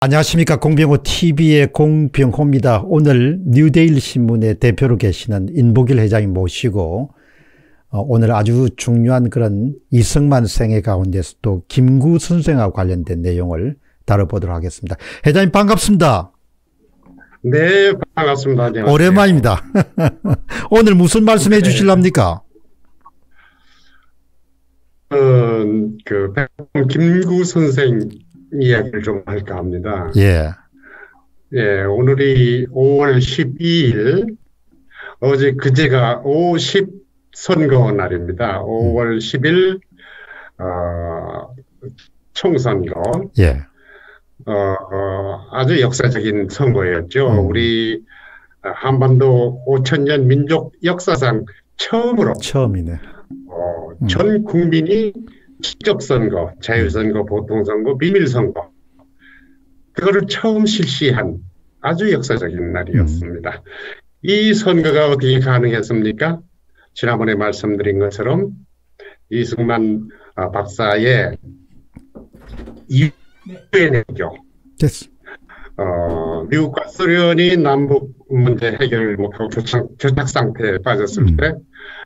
안녕하십니까. 공병호 TV의 공병호입니다. 오늘 뉴데일리 신문의 대표로 계시는 인보길 회장님 모시고 오늘 아주 중요한 그런 이승만 생애 가운데서 또 김구 선생하고 관련된 내용을 다뤄보도록 하겠습니다. 회장님 반갑습니다. 네, 반갑습니다. 안녕하세요. 오랜만입니다. 오늘 무슨 말씀해 주실랍니까? 김구 선생 이야기를 좀 할까 합니다. 예. 예, 오늘이 5월 12일, 그제가 50 선거 날입니다. 5월 10일, 총선거. 예. 아주 역사적인 선거였죠. 우리 한반도 5천년 민족 역사상 처음으로 처음이네. 전 국민이 직접 선거, 자유선거, 보통선거, 비밀선거, 그거를 처음 실시한 아주 역사적인 날이었습니다. 이 선거가 어떻게 가능했습니까? 지난번에 말씀드린 것처럼 이승만 박사의 유엔회교, 미국과 소련이 남북 문제 해결을 못하고 교착 상태에 빠졌을 때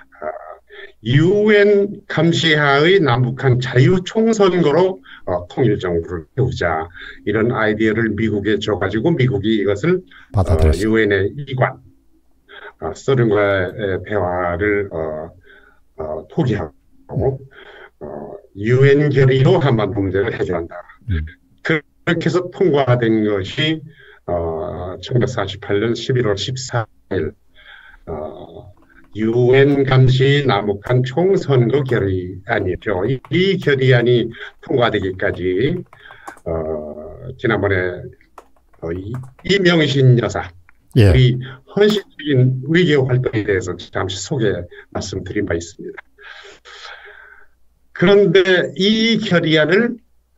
유엔 감시하의 남북한 자유총선거로 통일정부를 세우자, 이런 아이디어를 미국에 줘가지고 미국이 이것을 유엔의 이관, 소련과의 대화를 포기하고 유엔 결의로 한반도 문제를 해결한다. 그렇게 해서 통과된 것이 1948년 11월 14일 유엔 감시 남북한 총선거 결의안이죠. 이 결의안이 통과되기까지 지난번에 이명신 여사, 예. 우리 헌신적인 외교 활동에 대해서 잠시 말씀드린 바 있습니다. 그런데 이 결의안을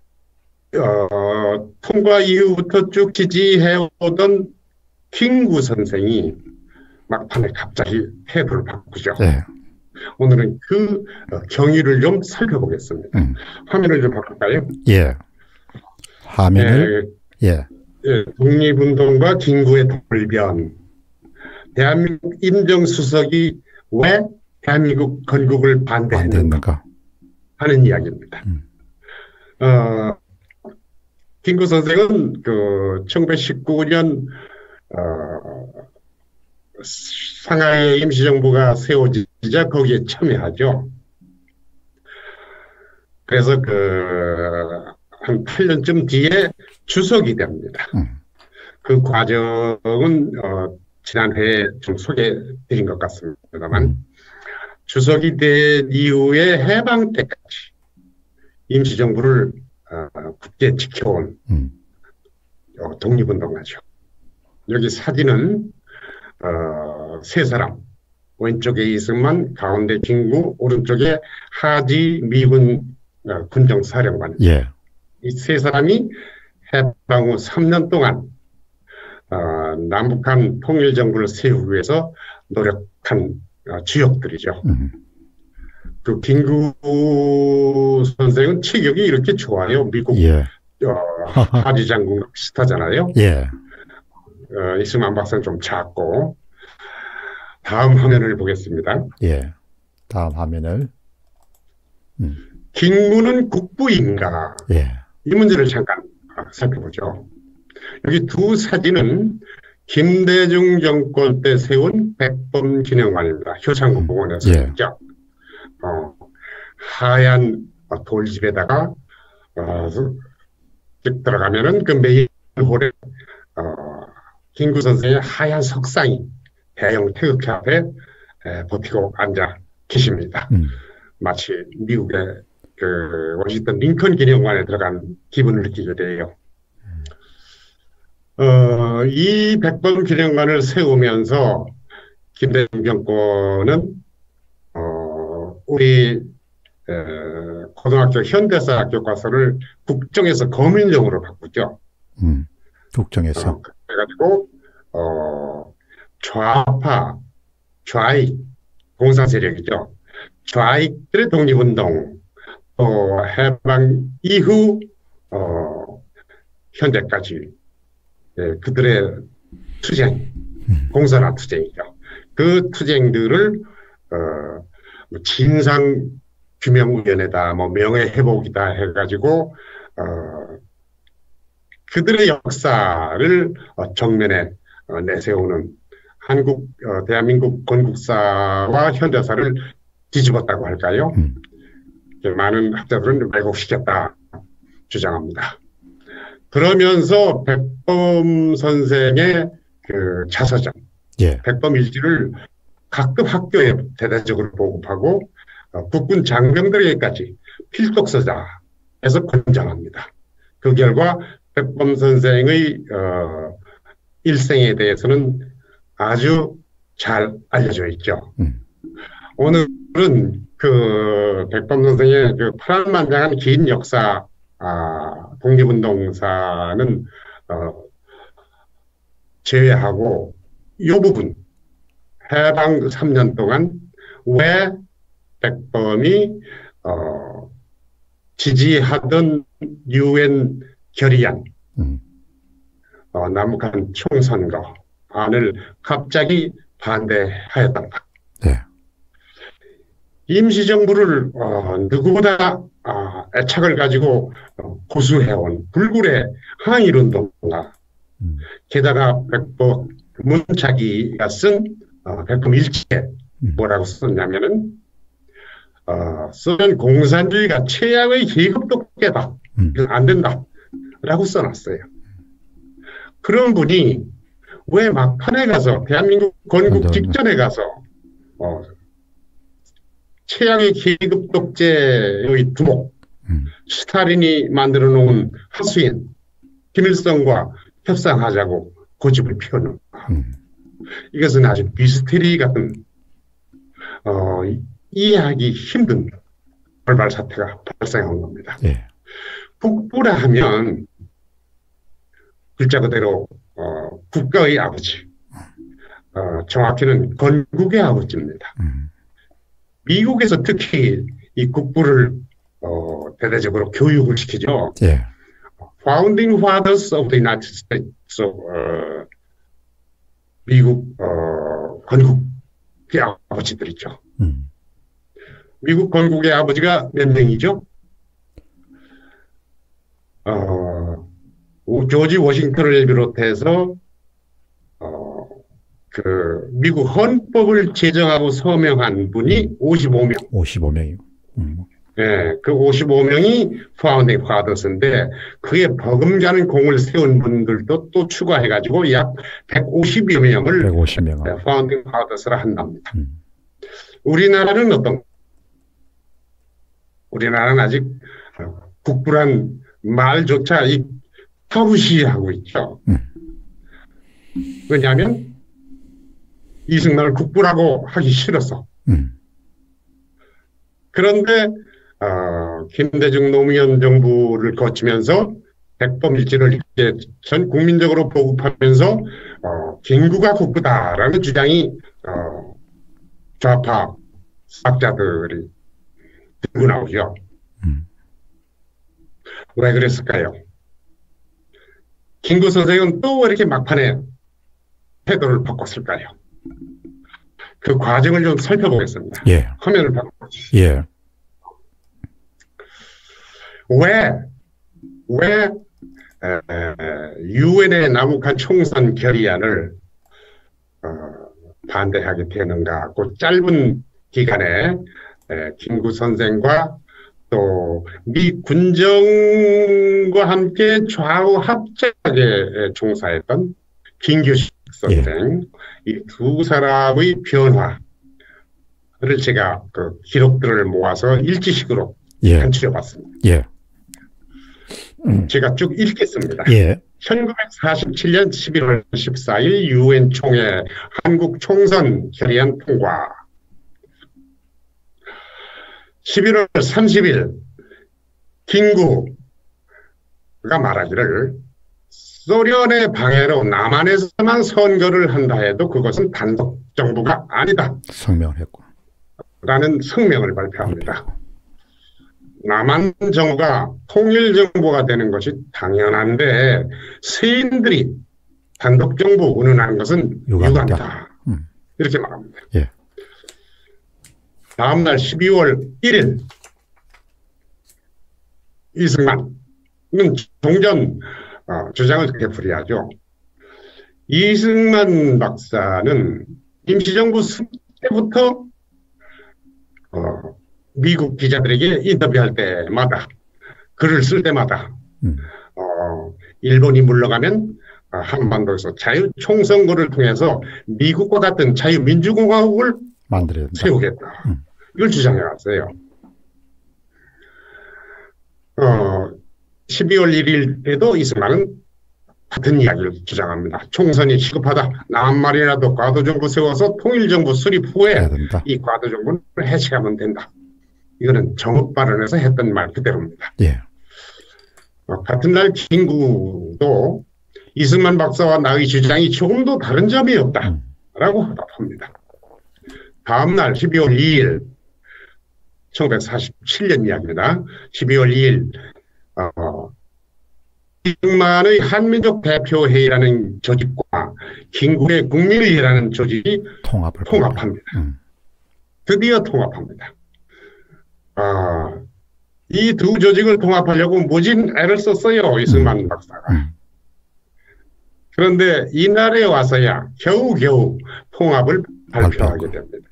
통과 이후부터 쭉 지지해오던 김구 선생이 막판에 갑자기 태도를 바꾸죠. 네. 오늘은 그 경위를 좀 살펴보겠습니다. 화면을 좀 바꿀까요? 예. 화면을. 예. 독립운동과 김구의 돌변. 대한민국 임정수석이 왜 대한민국 건국을 반대했는가 하는 이야기입니다. 김구 선생은 1919년 상하이 임시정부가 세워지자 거기에 참여하죠. 그래서 한 8년쯤 뒤에 주석이 됩니다. 그 과정은 지난 회에 좀 소개드린 것 같습니다만, 주석이 된 이후에 해방 때까지 임시정부를 굳게 지켜온 독립운동가죠. 여기 사진은 세 사람, 왼쪽에 이승만, 가운데 김구, 오른쪽에 하지 미군 군정사령관. 예. 이 세 사람이 해방 후 3년 동안 남북한 통일정부를 세우기 위해서 노력한 주역들이죠. 그 김구 선생은 체격이 이렇게 좋아요. 미국 하지 장군과 비슷하잖아요. 예. 이승만 박사는 좀 작고. 다음 화면을 보겠습니다. 예. 다음 화면을. 김구는 국부인가? 예. 이 문제를 잠깐 살펴보죠. 여기 두 사진은 김대중 정권 때 세운 백범 기념관입니다. 효창국 공원에서 있죠. 하얀 돌집에다가 들어가면은 그 메인 홀에 김구 선생의 하얀 석상이 대형 태극기 앞에 버티고 앉아 계십니다. 마치 미국의 워싱턴 링컨 기념관에 들어간 기분을 느끼게 돼요. 이 백범 기념관을 세우면서 김대중 정권은 우리 고등학교 현대사 교과서를 국정에서 검인정으로 바꾸죠. 국정에서. 그래가지고 좌파, 좌익 공사 세력이죠. 좌익들의 독립운동, 또 해방 이후 현재까지 그들의 투쟁, 공산화 투쟁이죠. 그 투쟁들을 진상규명위원회다, 뭐 명예회복이다 해가지고 그들의 역사를 정면에 내세우는 대한민국 건국사와 현대사를 뒤집었다고 할까요? 많은 학자들은 왜곡시켰다 주장합니다. 그러면서 백범 선생의 그 자서전, 백범일지를 각급 학교에 대대적으로 보급하고 국군 장병들에게까지 필독서자에서 권장합니다. 그 결과 백범 선생의 일생에 대해서는 아주 잘 알려져 있죠. 오늘은 그 백범 선생의 그 파란만장한 긴 역사, 독립운동사는 제외하고 이 부분, 해방 3년 동안 왜 백범이 지지하던 유엔 결의안, 남북한 총선거 안을 갑자기 반대하였던가. 임시정부를 누구보다 애착을 가지고 고수해온 불굴의 항일운동가, 게다가 백범 문차기가 쓴 백범 일지에 뭐라고 썼냐면은 소련 공산주의가 최악의 계급 독재다, 안 된다 라고 써놨어요. 그런 분이 왜 막판에 가서 대한민국 건국 직전에 가서 최악의 계급 독재의 두목, 스탈린이 만들어 놓은 하수인 김일성과 협상하자고 고집을 피우는가. 이것은 아주 미스테리 같은 이해하기 힘든 돌발 사태가 발생한 겁니다. 국부라 하면 글자 그대로 국가의 아버지, 정확히는 건국의 아버지입니다. 미국에서 특히 이 국부를 대대적으로 교육을 시키죠. Founding Fathers of the United States, 미국 건국의 아버지들이죠. 미국 건국의 아버지가 몇 명이죠? 조지 워싱턴을 비롯해서 그 미국 헌법을 제정하고 서명한 분이 55명. 55명이요. 네, 그 55명이 파운딩 파더스인데 그에 버금가는 공을 세운 분들도 또 추가해가지고 약 150여 명을 파운딩 파더스라 한답니다. 우리나라는 어떤? 우리나라는 아직 국부란 말조차 타부시하고 있죠. 왜냐하면 이승만을 국부라고 하기 싫어서. 그런데 김대중 노무현 정부를 거치면서 백범일지를 이제 전 국민적으로 보급하면서 김구가 국부다라는 주장이 좌파 학자들이 들고 나오죠. 왜 그랬을까요? 김구 선생은 또 이렇게 막판에 태도를 바꿨을까요? 그 과정을 좀 살펴보겠습니다. 화면을 바꿔주시죠. 왜 유엔의 남북한 총선 결의안을 반대하게 되는가? 그 짧은 기간에 김구 선생과 또 미 군정과 함께 좌우 합작에 종사했던 김규식 선생, 이 두 사람의 변화를 제가 그 기록들을 모아서 일지식으로 간추려봤습니다. 제가 쭉 읽겠습니다. 1947년 11월 14일 유엔 총회 한국 총선 결의안 통과. 11월 30일 김구가 말하기를 소련의 방해로 남한에서만 선거를 한다 해도 그것은 단독 정부가 아니다. 성명을 했고. 라는 성명을 발표합니다. 남한 정부가 통일 정부가 되는 것이 당연한데 세인들이 단독 정부 운운하는 것은 유감이다. 이렇게 말합니다. 예. 다음 날 12월 1일 이승만은 종전 주장을 되풀이하죠. 이승만 박사는 임시정부 때부터 미국 기자들에게 인터뷰할 때마다 글을 쓸 때마다 일본이 물러가면 한반도에서 자유총선거를 통해서 미국과 같은 자유민주공화국을 세우겠다. 이걸 주장해 왔어요. 12월 1일에도 이승만은 같은 이야기를 주장합니다. 총선이 시급하다. 남말이라도 과도정부 세워서 통일정부 수립 후에 이 과도정부를 해체하면 된다. 이거는 정읍 발언에서 했던 말 그대로입니다. 예. 같은 날 김구도 이승만 박사와 나의 주장이 조금도 다른 점이 없다라고 답합니다. 다음 날 12월 2일 1947년 이야기입니다. 12월 2일 이승만의 한민족 대표회의라는 조직과 김구의 국민의회라는 조직이 통합합니다. 드디어 통합합니다. 이 두 조직을 통합하려고 무진 애를 썼어요. 이승만 박사가. 그런데 이날에 와서야 겨우겨우 통합을 발표하게 됩니다.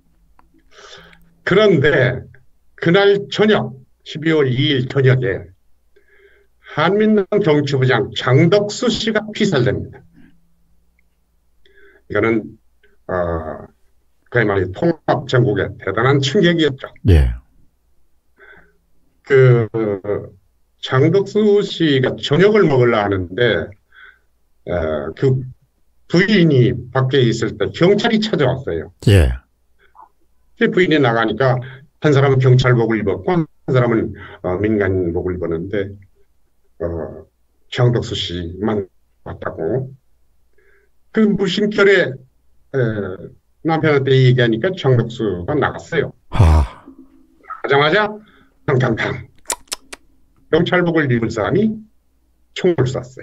그런데 그날 저녁 12월 2일 저녁에 한민당 정치부장 장덕수 씨가 피살됩니다. 이거는 그야말로 통합 전국의 대단한 충격이었죠. 예. 장덕수 씨가 저녁을 먹으려 하는데 그 부인이 밖에 있을 때 경찰이 찾아왔어요. 예. 그 부인이 나가니까 한 사람은 경찰복을 입었고 한 사람은 민간복을 입었는데 장덕수 씨만 왔다고. 그 무심결에 남편한테 얘기하니까 장덕수가 나갔어요. 가자마자 탕탕탕 경찰복을 입은 사람이 총을 쐈어요.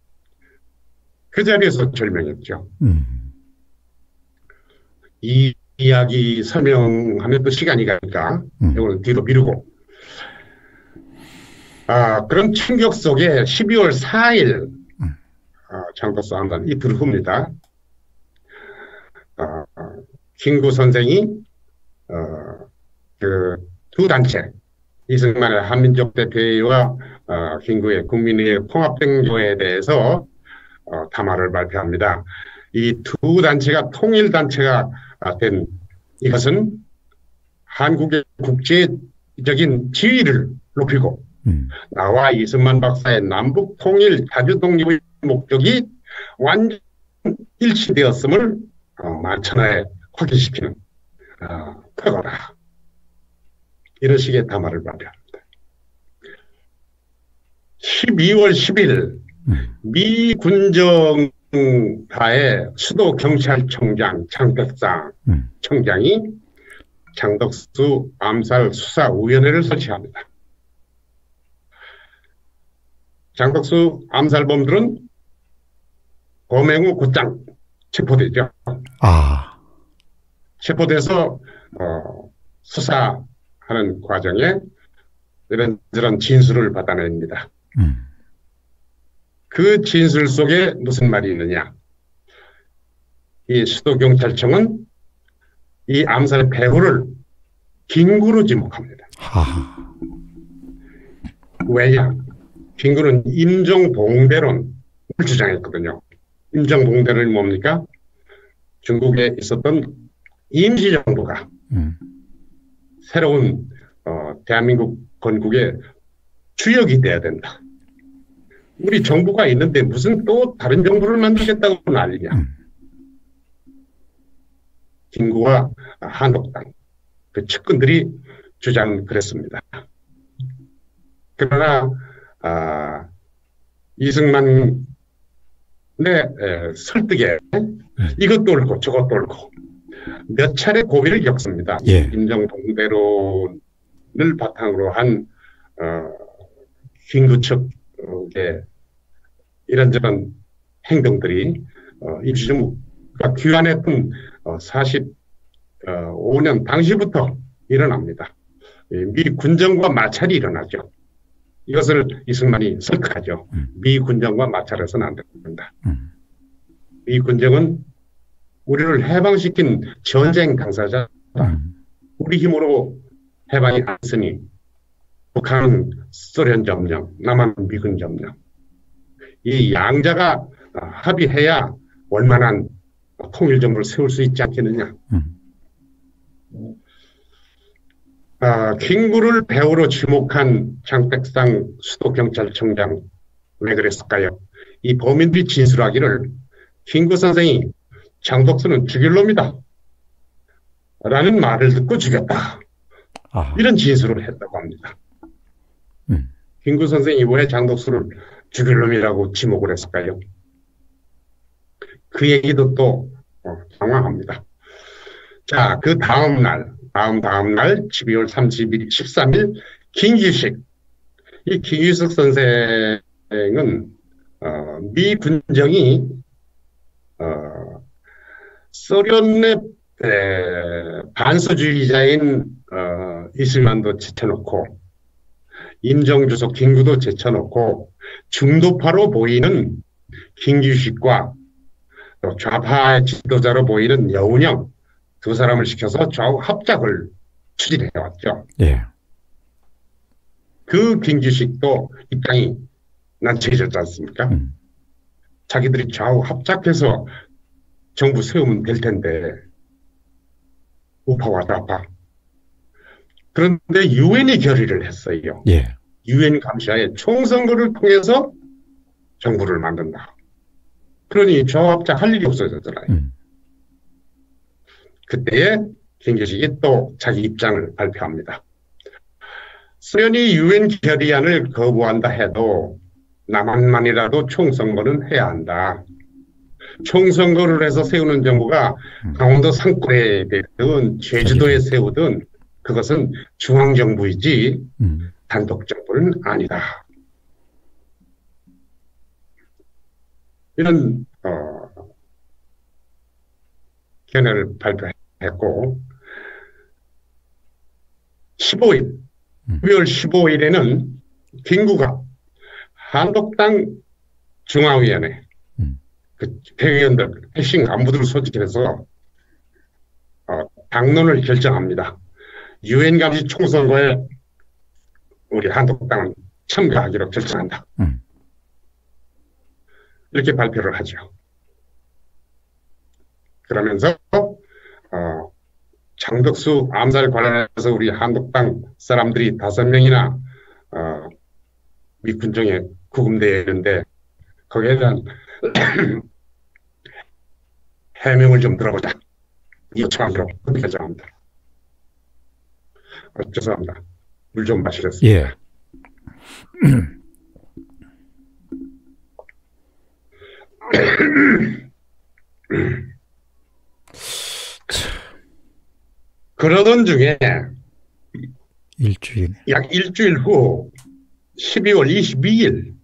그 자리에서 절명했죠. 이 이야기 설명하면 또 시간이 가니까 이거는 뒤로 미루고 그런 충격 속에 12월 4일 장덕수 암살 이틀 후입니다. 김구 선생이 그 두 단체 이승만의 한민족 대표회의와 김구의 국민의회 통합행조에 대해서 담화를 발표합니다. 이 두 단체가 통일단체가 된 이것은 한국의 국제적인 지위를 높이고 나와 이승만 박사의 남북 통일 자주 독립의 목적이 완전 일치되었음을 만천하에 확인시키는 표거다. 이런 식의 담화를 발표합니다. 12월 10일 미 군정하의 수도 경찰청장 장백상 청장이 장덕수 암살 수사위원회를 설치합니다. 장덕수 암살범들은 범행 후 곧장 체포되죠. 체포돼서 수사하는 과정에 이런저런 진술을 받아냅니다. 그 진술 속에 무슨 말이 있느냐. 이 수도경찰청은 이 암살의 배후를 김구로 지목합니다. 왜냐? 김구는 임정봉대론을 주장했거든요. 임정봉대론이 뭡니까? 중국에 있었던 임시정부가 새로운 대한민국 건국의 주역이 돼야 된다. 우리 정부가 있는데 무슨 또 다른 정부를 만들겠다고 난리냐. 김구와 한독당 그 측근들이 주장을 했습니다. 그러나 이승만의 설득에 이것도 옳고 저것도 옳고 몇 차례 고비를 겪습니다. 임정봉대론을 바탕으로 한 김구 측의 이런저런 행동들이 임시정부가 귀환했던 45년 당시부터 일어납니다. 미 군정과 마찰이 일어나죠. 이것을 이승만이 설득하죠. 미 군정과 마찰해서는 안 된다. 미 군정은 우리를 해방시킨 전쟁 당사자다. 우리 힘으로 해방이 안 됐으니 북한은 소련 점령, 남한 미군 점령. 이 양자가 합의해야 원만한 통일정부를 세울 수 있지 않겠느냐. 김구를 배우로 지목한 장백상 수도경찰청장 왜 그랬을까요? 이 범인들이 진술하기를 김구 선생이 장독수는 죽일 놈이다 라는 말을 듣고 죽였다. 이런 진술을 했다고 합니다. 김구 선생이 왜 장독수를 죽일 놈이라고 지목을 했을까요? 그 얘기도 또 당황합니다. 자, 그 다음 날 12월 13일 김규식. 이 김규식 선생은 미 군정이 소련의 반소주의자인 이승만도 제쳐놓고 임정주석 김구도 제쳐놓고 중도파로 보이는 김규식과 또 좌파 지도자로 보이는 여운형 두 사람을 시켜서 좌우 합작을 추진해왔죠. 예. 그 김규식도 입장이 난처해졌지 않습니까? 자기들이 좌우 합작해서 정부 세우면 될 텐데 우파와 좌파. 그런데 유엔이 결의를 했어요. 예. 유엔 감시하에 총선거를 통해서 정부를 만든다. 그러니 좌우 합작 할 일이 없어졌잖아요. 그때에 김규식이 또 자기 입장을 발표합니다. 소련이 유엔 결의안을 거부한다 해도 남한만이라도 총선거는 해야 한다. 총선거를 해서 세우는 정부가 강원도 산골에 되든 제주도에 세우든 그것은 중앙정부이지 단독정부는 아니다. 이런 견해를 발표했고 15일 9월 15일에는 김구가 한독당 중앙위원회 그 대의원들 핵심 간부들을 소집해서 당론을 결정합니다. 유엔 감시 총선거에 우리 한독당은 참가하기로 결정한다. 이렇게 발표를 하죠. 그러면서 장덕수 암살 관련해서 우리 한독당 사람들이 5명이나 미 군정에 구금되어 있는데 거기에 대한 해명을 좀 들어보자. 요청하기로 결정합니다. 죄송합니다. 물 좀 마시겠습니다. 예. 그러던 중에 약 일주일 후 12월 22일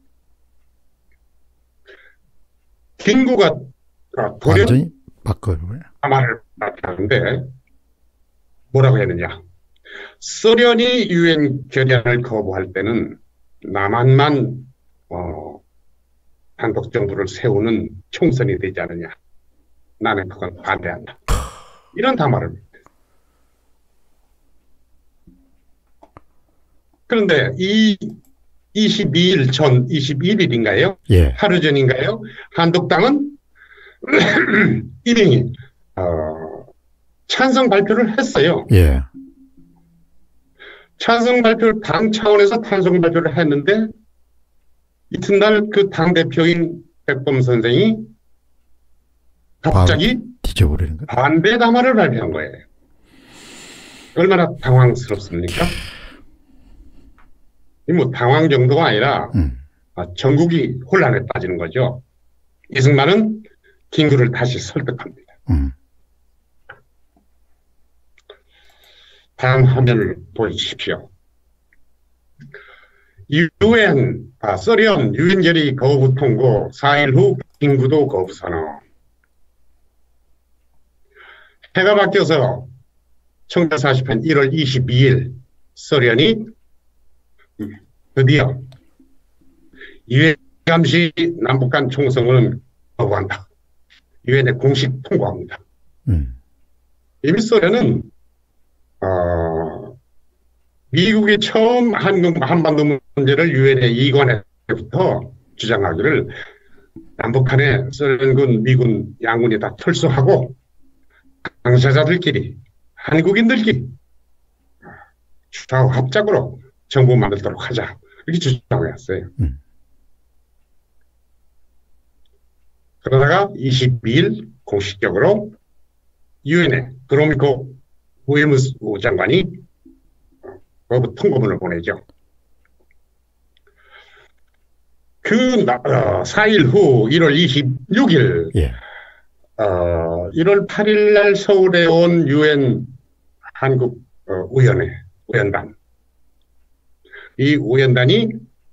김구가 완전히 바꿔요. 말을 하는데 뭐라고 했느냐. 소련이 유엔 결의안을 거부할 때는 남한만 단독 정부를 세우는 총선이 되지 않느냐. 나는 그건 반대한다. 이런 담화를. 그런데 이 22일 전, 21일인가요? 예. 하루 전인가요? 한독당은 이미 찬성 발표를 했어요. 예. 찬성 발표를 당 차원에서 찬성 발표를 했는데 이튿날 그 당대표인 백범 선생이 갑자기 반대 담화를 발표한 거예요. 얼마나 당황스럽습니까? 뭐 당황 정도가 아니라 전국이 혼란에 빠지는 거죠. 이승만은 김구를 다시 설득합니다. 다음 화면을 보여주십시오. 소련 유엔 결의 거부 통고 4일 후 킹구도 거부 선언. 해가 바뀌어서 1940년 1월 22일 소련이 드디어 유엔 감시 남북한 총선을 거부한다. 유엔에 공식 통보합니다. 이미 소련은 미국이 처음 한반도 문제를 유엔에 이관할 때부터 주장하기를 남북한에 소련군, 미군 양군이 다 철수하고 당사자들끼리 한국인들끼리 좌우 합작으로 정부 만들도록 하자 이렇게 주장했어요. 그러다가 22일 공식적으로 유엔에 그로미코 외무부 장관이 거부 통보문을 보내죠. 그 4일 후 1월 26일 1월 8일 날 서울에 온 유엔 한국 우연단. 이 우연단이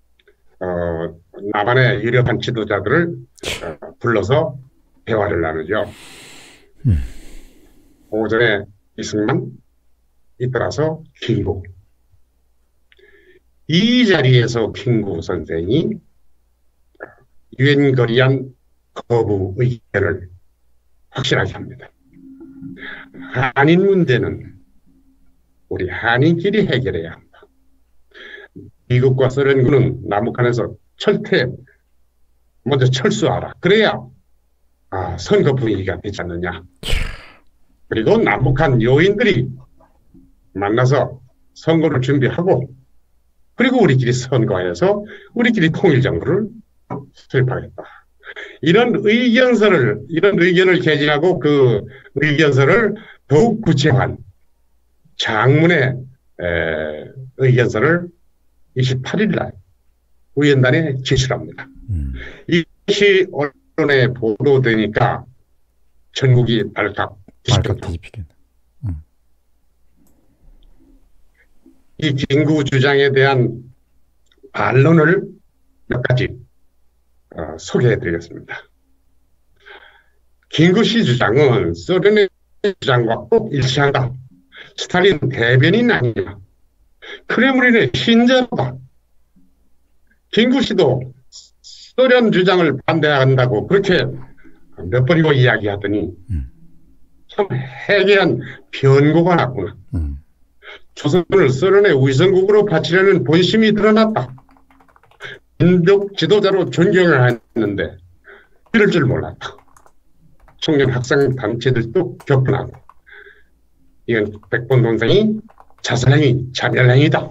남한의 유력한 지도자들을 불러서 대화를 나누죠. 오전에 이승만, 이따라서 킹구. 이 자리에서 킹구 선생이 유엔 거리안 거부 의견을 확실하게 합니다. 한인 문제는 우리 한인끼리 해결해야 한다. 미국과 소련군은 남북한에서 먼저 철수하라. 그래야 선거 분위기가 되지 않느냐. 그리고 남북한 요인들이 만나서 선거를 준비하고 그리고 우리끼리 선거해서 우리끼리 통일정부를 수립하겠다. 이런 의견을 게재하고 그 의견서를 더욱 구체화한 장문의 의견서를 28일 날 우연단에 제출합니다. 이것이 언론에 보도되니까 전국이 발칵 뒤집히겠다. 이 킹구 주장에 대한 반론을 몇 가지 소개해드리겠습니다. 킹구 씨 주장은 소련의 주장과 꼭 일치한다. 스탈린 대변인 아니냐. 크렘린의 신자다. 킹구 씨도 소련 주장을 반대한다고 그렇게 몇 번이고 이야기하더니 참 해괴한 변고가 났구나. 조선을 소련의 위성국으로 바치려는 본심이 드러났다. 민족 지도자로 존경을 했는데 이럴 줄 몰랐다. 청년 학생 단체들도 격분하고 이건 백본동생이 자살행위, 자멸행위다.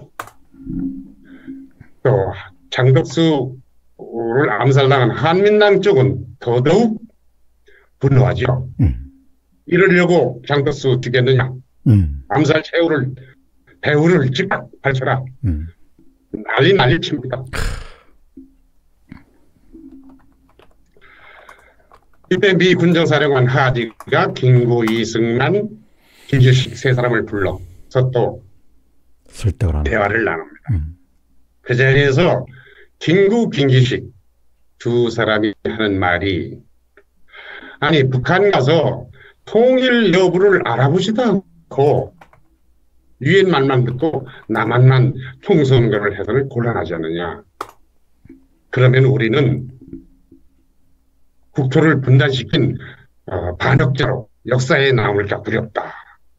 또 장덕수를 암살당한 한민당 쪽은 더더욱 분노하죠. 이러려고 장덕수 죽였느냐. 암살 배후를 즉각 밝혀라. 난리 칩니다. 이때 미 군정사령관 하지가 킹구, 이승만, 김주식 세 사람을 불러서 또 대화를 나눕니다. 그 자리에서 킹구, 김주식 두 사람이 하는 말이 아니 북한 가서 통일 여부를 알아보지도 않고 유엔 말만 듣고 남한만 총선거를 해서는 곤란하지 않느냐. 그러면 우리는 국토를 분단시킨 반역자로 역사에 남을까 두렵다.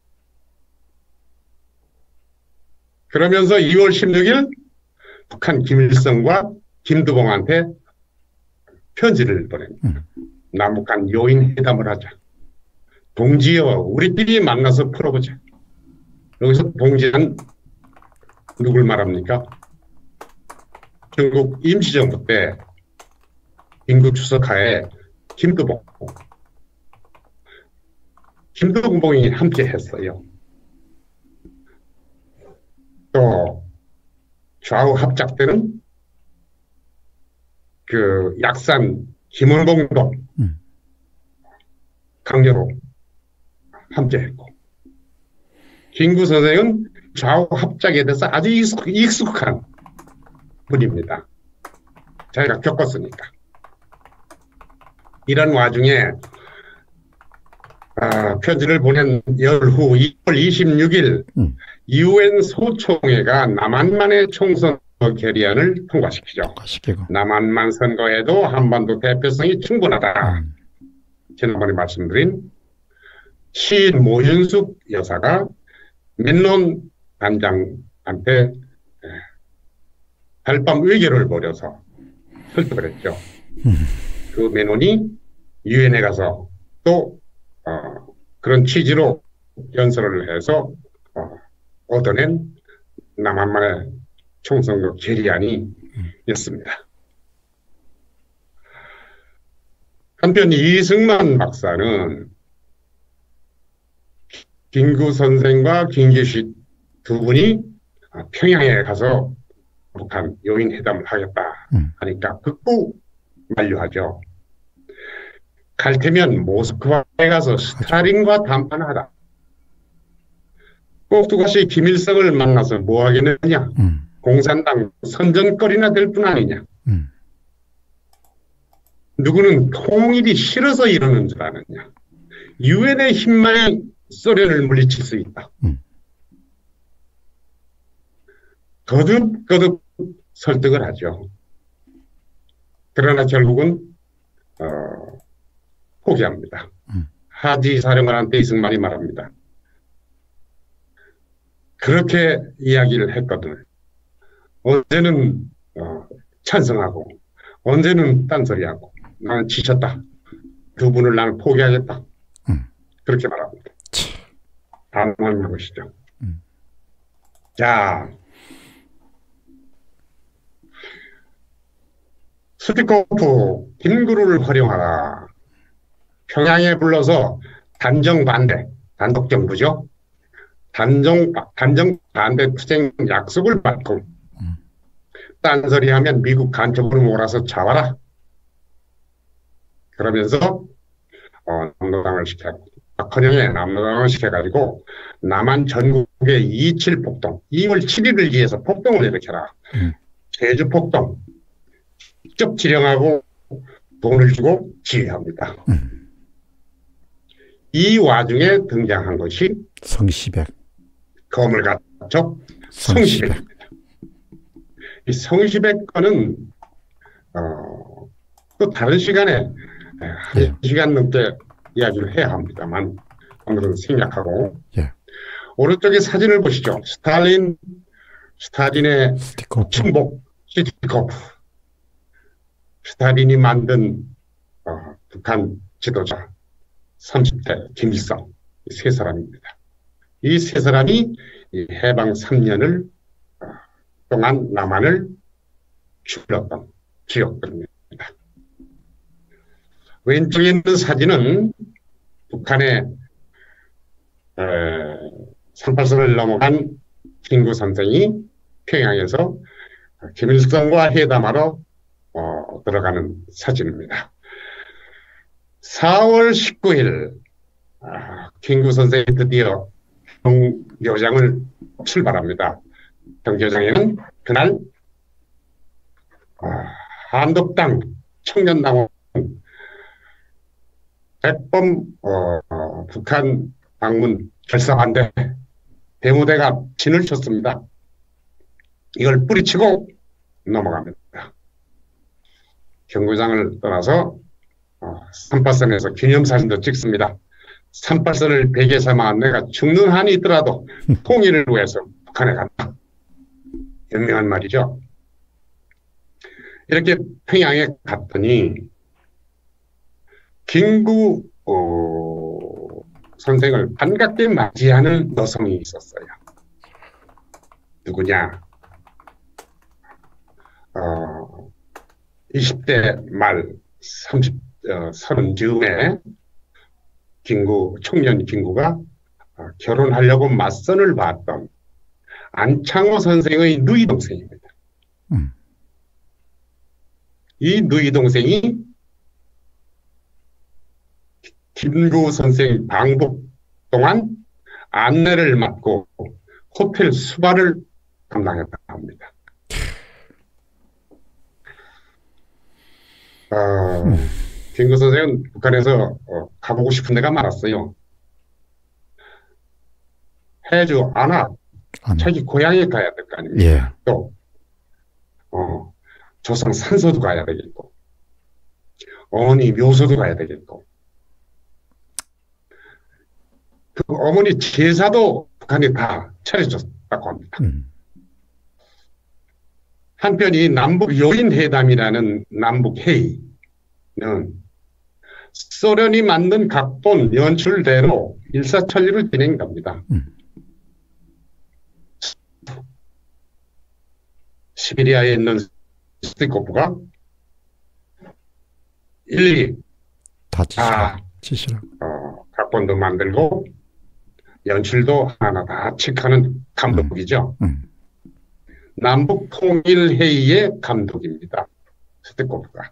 그러면서 2월 16일 북한 김일성과 김두봉한테 편지를 보냅니다. 남북한 요인 회담을 하자. 동지여 우리끼리 만나서 풀어보자. 여기서 동지는 누굴 말합니까? 중국 임시정부 때 임국 주석하에 김두봉이 함께 했어요. 또 좌우 합작 때는 그 약산 김원봉도 강제로 함께 했고 김구 선생은 좌우 합작에 대해서 아주 익숙한 분입니다. 저희가 겪었으니까. 이런 와중에 편지를 보낸 열후 2월 26일 UN 소총회가 남한만의 총선 결의안을 통과시키죠. 남한만 선거에도 한반도 대표성이 충분하다. 지난번에 말씀드린 시인 모윤숙 여사가 민론 단장한테 별밤 의결을 벌여서 설득을 했죠. 그 민원이 유엔에 가서 또 그런 취지로 연설을 해서 얻어낸 남한만의 총선거 결의안이었습니다. 한편 이승만 박사는 김구 선생과 김기식 두 분이 평양에 가서 북한 요인 회담을 하겠다 하니까 극구 만류하죠. 갈 테면 모스크바에 가서 스탈린과 담판하다. 꼭두같이 김일성을 만나서 뭐 하겠느냐. 공산당 선전거리나 될 뿐 아니냐. 누구는 통일이 싫어서 이러는 줄 아느냐. 유엔의 힘만이 소련을 물리칠 수 있다. 거듭거듭 설득을 하죠. 그러나 결국은 포기합니다. 하지 사령관한테 이승만이 말합니다. 그렇게 이야기를 했거든. 언제는 찬성하고 언제는 딴소리하고 나는 지쳤다. 두 분을 나는 포기하겠다. 그렇게 말합니다. 다음을 보시죠. 자, 스피커프 김구루를 활용하라. 평양에 불러서 단정 반대, 단독 정부죠. 단정 반대 투쟁 약속을 받고 딴소리하면 미국 간첩으로 몰아서 잡아라. 그러면서 남로당을 박헌영의 남로당을 시켜가지고 남한 전국의 2.27 폭동, 2월 7일을 위해서 폭동을 일으켜라. 제주 폭동 직접 지령하고 돈을 주고 지휘합니다. 이 와중에 등장한 것이 성시백. 거물가족 성시백입니다. 이 성시백 건은 또 다른 시간에 한 시간 넘게 이야기를 해야 합니다만 오늘은 생략하고 오른쪽에 사진을 보시죠. 스탈린의 친복 시티코프. 스탈린이 만든 북한 지도자 30대 김일성 이 세 사람입니다. 이 세 사람이 이 해방 3년을 동안 남한을 죽였던 지역들입니다. 왼쪽에 있는 사진은 북한의 38선을 넘어간 김구 선생이 평양에서 김일성과 회담하러 들어가는 사진입니다. 4월 19일 김구 선생이 드디어 경교장을 출발합니다. 경교장에는 그날 한독당 청년당원 백범 북한 방문 결사반대 대무대가 진을 쳤습니다. 이걸 뿌리치고 넘어갑니다. 경구장을 떠나서 38선에서 기념사진도 찍습니다. 38선을 베개 삼아 내가 죽는 한이 있더라도 통일을 위해서 북한에 간다. 현명한 말이죠. 이렇게 평양에 갔더니 김구 선생을 반갑게 맞이하는 여성이 있었어요. 누구냐? 20대 말 30 즈음에 청년 김구가 결혼하려고 맞선을 봤던 안창호 선생의 누이 동생입니다. 이 누이 동생이 김구 선생 방북 동안 안내를 맡고 호텔 수발을 담당했다고 합니다. 김구 선생은 북한에서 가보고 싶은 데가 많았어요. 해주, 안압, 자기 고향에 가야 될 거 아닙니까? 예. 또 조상 산소도 가야 되겠고, 어머니 묘소도 가야 되겠고, 그 어머니 제사도 북한이 다 차려줬다고 합니다. 한편 이 남북 요인회담이라는 남북 회의는 소련이 만든 각본 연출대로 일사천리로 진행됩니다. 시베리아에 있는 스티코프가 일일이 다 각본도 만들고 연출도 하나하나 다 체크하는 감독이죠. 남북 통일회의의 감독입니다. 스티코프가.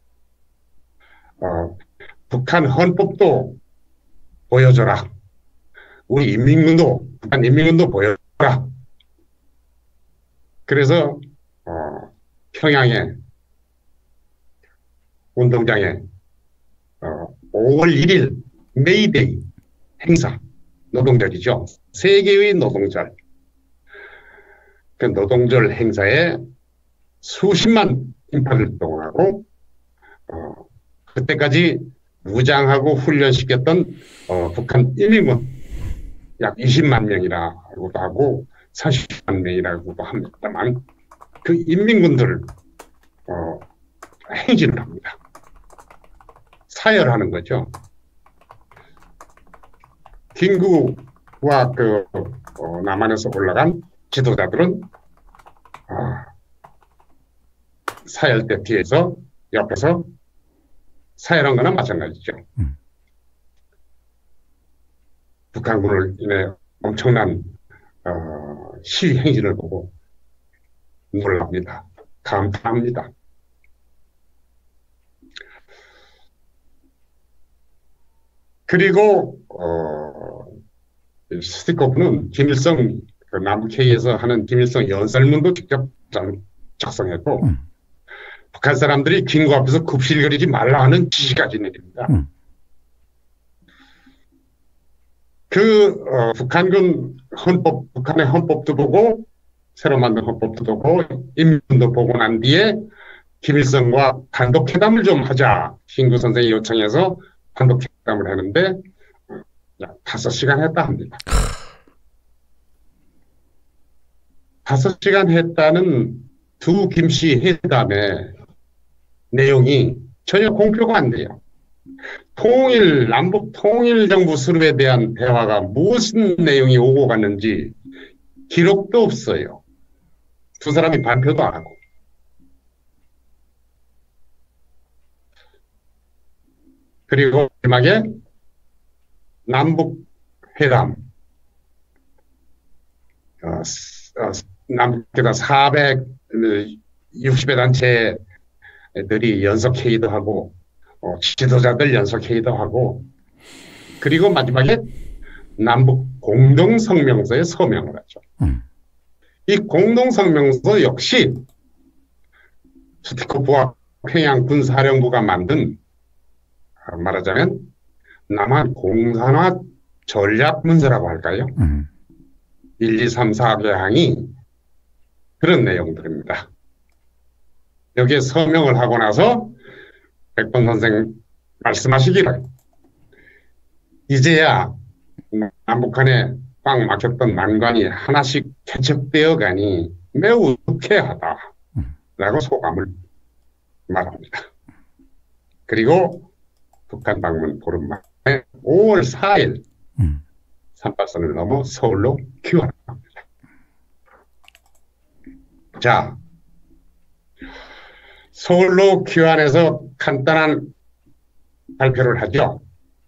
북한 헌법도 보여줘라. 우리 인민군도, 북한 인민군도 보여줘라. 그래서 평양에 운동장에 5월 1일 메이데이 행사, 노동절이죠. 세계의 노동절. 그 노동절 행사에 수십만 인파를 동원하고 그때까지 무장하고 훈련시켰던 북한 인민군 약 20만 명이라고도 하고 40만 명이라고도 합니다만 그 인민군들을 행진을 합니다. 사열하는 거죠. 김구와 그 남한에서 올라간 지도자들은 사열대 뒤에서 옆에서 사열한 거나 마찬가지죠. 북한군을 인해 엄청난 시위 행진을 보고 놀랍니다. 감탄합니다. 그리고 스티코프는 김일성 그 남북회의에서 하는 김일성 연설문도 직접 작성했고 북한 사람들이 김구 앞에서 굽실거리지 말라 하는 지시까지 내립니다. 그 북한군 헌법, 북한의 헌법도 보고 새로 만든 헌법도 보고 인민도 보고 난 뒤에 김일성과 단독회담을 좀 하자. 김구 선생이 요청해서 단독회담을 하는데 5시간 했다 합니다. 5시간 했다는 두 김씨 회담의 내용이 전혀 공표가 안 돼요. 남북 통일정부 수립에 대한 대화가 무슨 내용이 오고 갔는지 기록도 없어요. 두 사람이 발표도 안 하고. 그리고 마지막에 남북회담, 남북회담 460여 단체들이 연석회의도 하고 지도자들 연석회의도 하고 그리고 마지막에 남북 공동성명서에 서명을 하죠. 이 공동성명서 역시 스티코프와 평양 군사령부가 만든 말하자면 남한 공산화 전략문서라고 할까요? 1, 2, 3, 4개 항이 그런 내용들입니다. 여기에 서명을 하고 나서 백범 선생 말씀하시기를 이제야 남북한에 꽉 막혔던 난관이 하나씩 개척되어 가니 매우 유쾌하다라고 소감을 말합니다. 그리고 북한 방문 보름 만에 5월 4일 38선을 넘어 서울로 귀환합니다. 자, 서울로 귀환해서 간단한 발표를 하죠.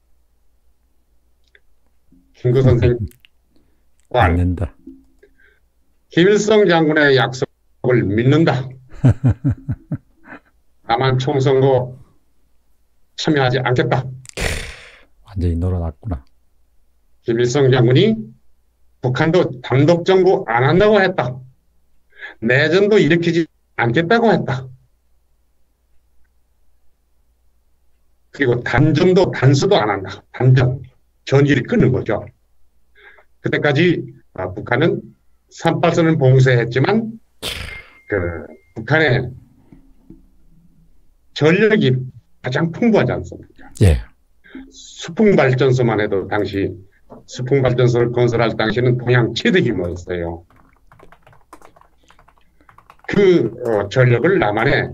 김구 선생 믿는다. 김일성 장군의 약속을 믿는다. 남한 총선거 참여하지 않겠다. 완전히 놀아놨구나. 김일성 장군이 북한도 단독 정부 안 한다고 했다. 내전도 일으키지 않겠다고 했다. 그리고 단수도 안 한다. 전율이 끊는 거죠. 그때까지 북한은 38선을 봉쇄했지만 북한의 전력이 가장 풍부하지 않습니까? 예. 수풍발전소만 해도 당시 수풍발전소를 건설할 당시에는 동양 최대 규모였어요. 그 전력을 남한에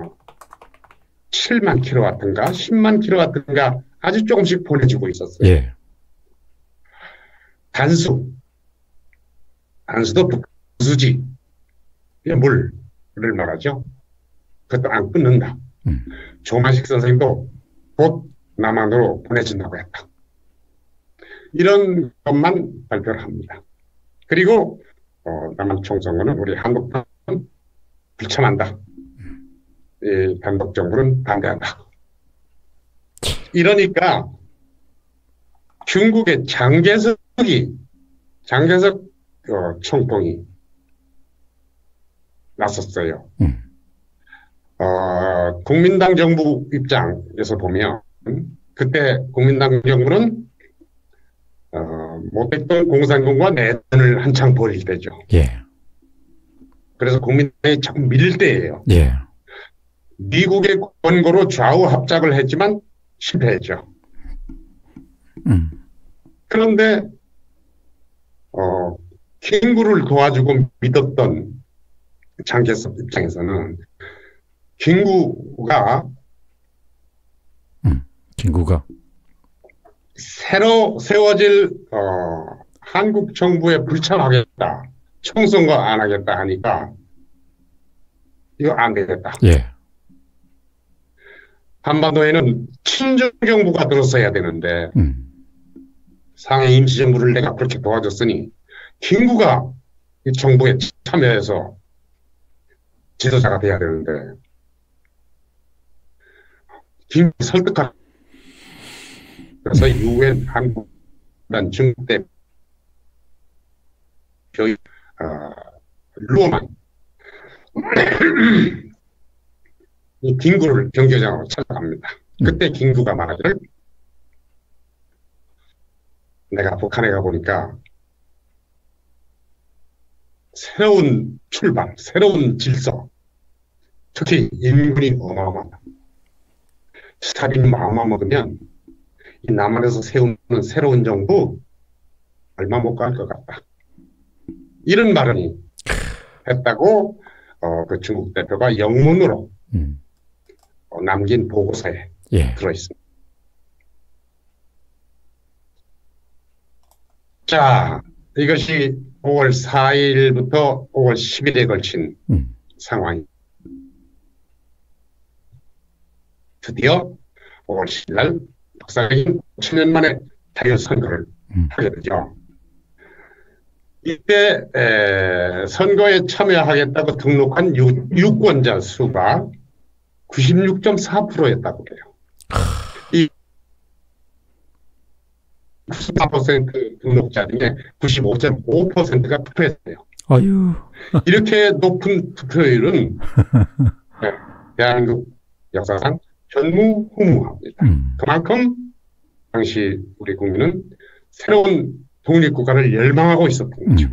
7만 킬로와트인가 10만 킬로와트인가 아주 조금씩 보내주고 있었어요. 예. 단수도 부수지 물을 말하죠. 그것도 안 끊는다. 조만식 선생도 곧 남한으로 보내준다고 했다. 이런 것만 발표를 합니다. 그리고 남한 총선거는 우리 한국당은 불참한다. 이 단독 정부는 반대한다. 이러니까 중국의 장개석 총통이 나섰어요. 국민당 정부 입장에서 보면 그때 국민당 정부는 못했던 공산군과 내전을 한창 벌일 때죠. 예. 그래서 국민당이 자꾸 밀릴 때예요. 예. 미국의 권고로 좌우 합작을 했지만 실패했죠. 그런데 김구를 도와주고 믿었던 장개석 입장에서는 김구가 새로 세워질 한국 정부에 불참하겠다, 총선거 안 하겠다 하니까 이거 안 되겠다. 예. 한반도에는 친중 정부가 들어서야 되는데 상해 임시정부를 내가 그렇게 도와줬으니 김구가 이 정부에 참여해서 지도자가 돼야 되는데 김구 설득하. 그래서 유엔 한국단 중국 대 교육 루어만 이 김구를 경제장으로 찾아갑니다. 그때 김구가 말하기를 내가 북한에 가보니까 새로운 출발, 새로운 질서, 특히 인민이 어마어마하다. 스타린이 마음먹으면 이 남한에서 세우는 새로운 정부 얼마 못 갈 것 같다. 이런 발언이 했다고 그 중국 대표가 영문으로 남긴 보고서에 들어있습니다. 자, 이것이 5월 4일부터 5월 10일에 걸친 상황이 드디어 5월 10일 날 박사님 7년 만에 자유선거를 하게 되죠. 이때 선거에 참여하겠다고 등록한 유권자 수가 96.4%였다고 해요. 이 94% 등록자 중에 95.5%가 투표했어요. 아유. 이렇게 높은 투표율은 대한민국 역사상 전무후무합니다. 그만큼 당시 우리 국민은 새로운 독립국가를 열망하고 있었던 거죠.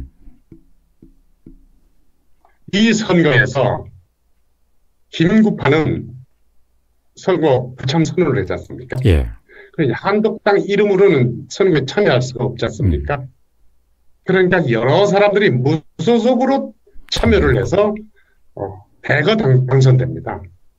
이 선거에서 김구파는 선거 불참 선언을 했지 않습니까? 예. 한국당 이름으로는 선거에 참여할 수가 없지 않습니까? 그러니까 여러 사람들이 무소속으로 참여를 해서 대거 당선됩니다.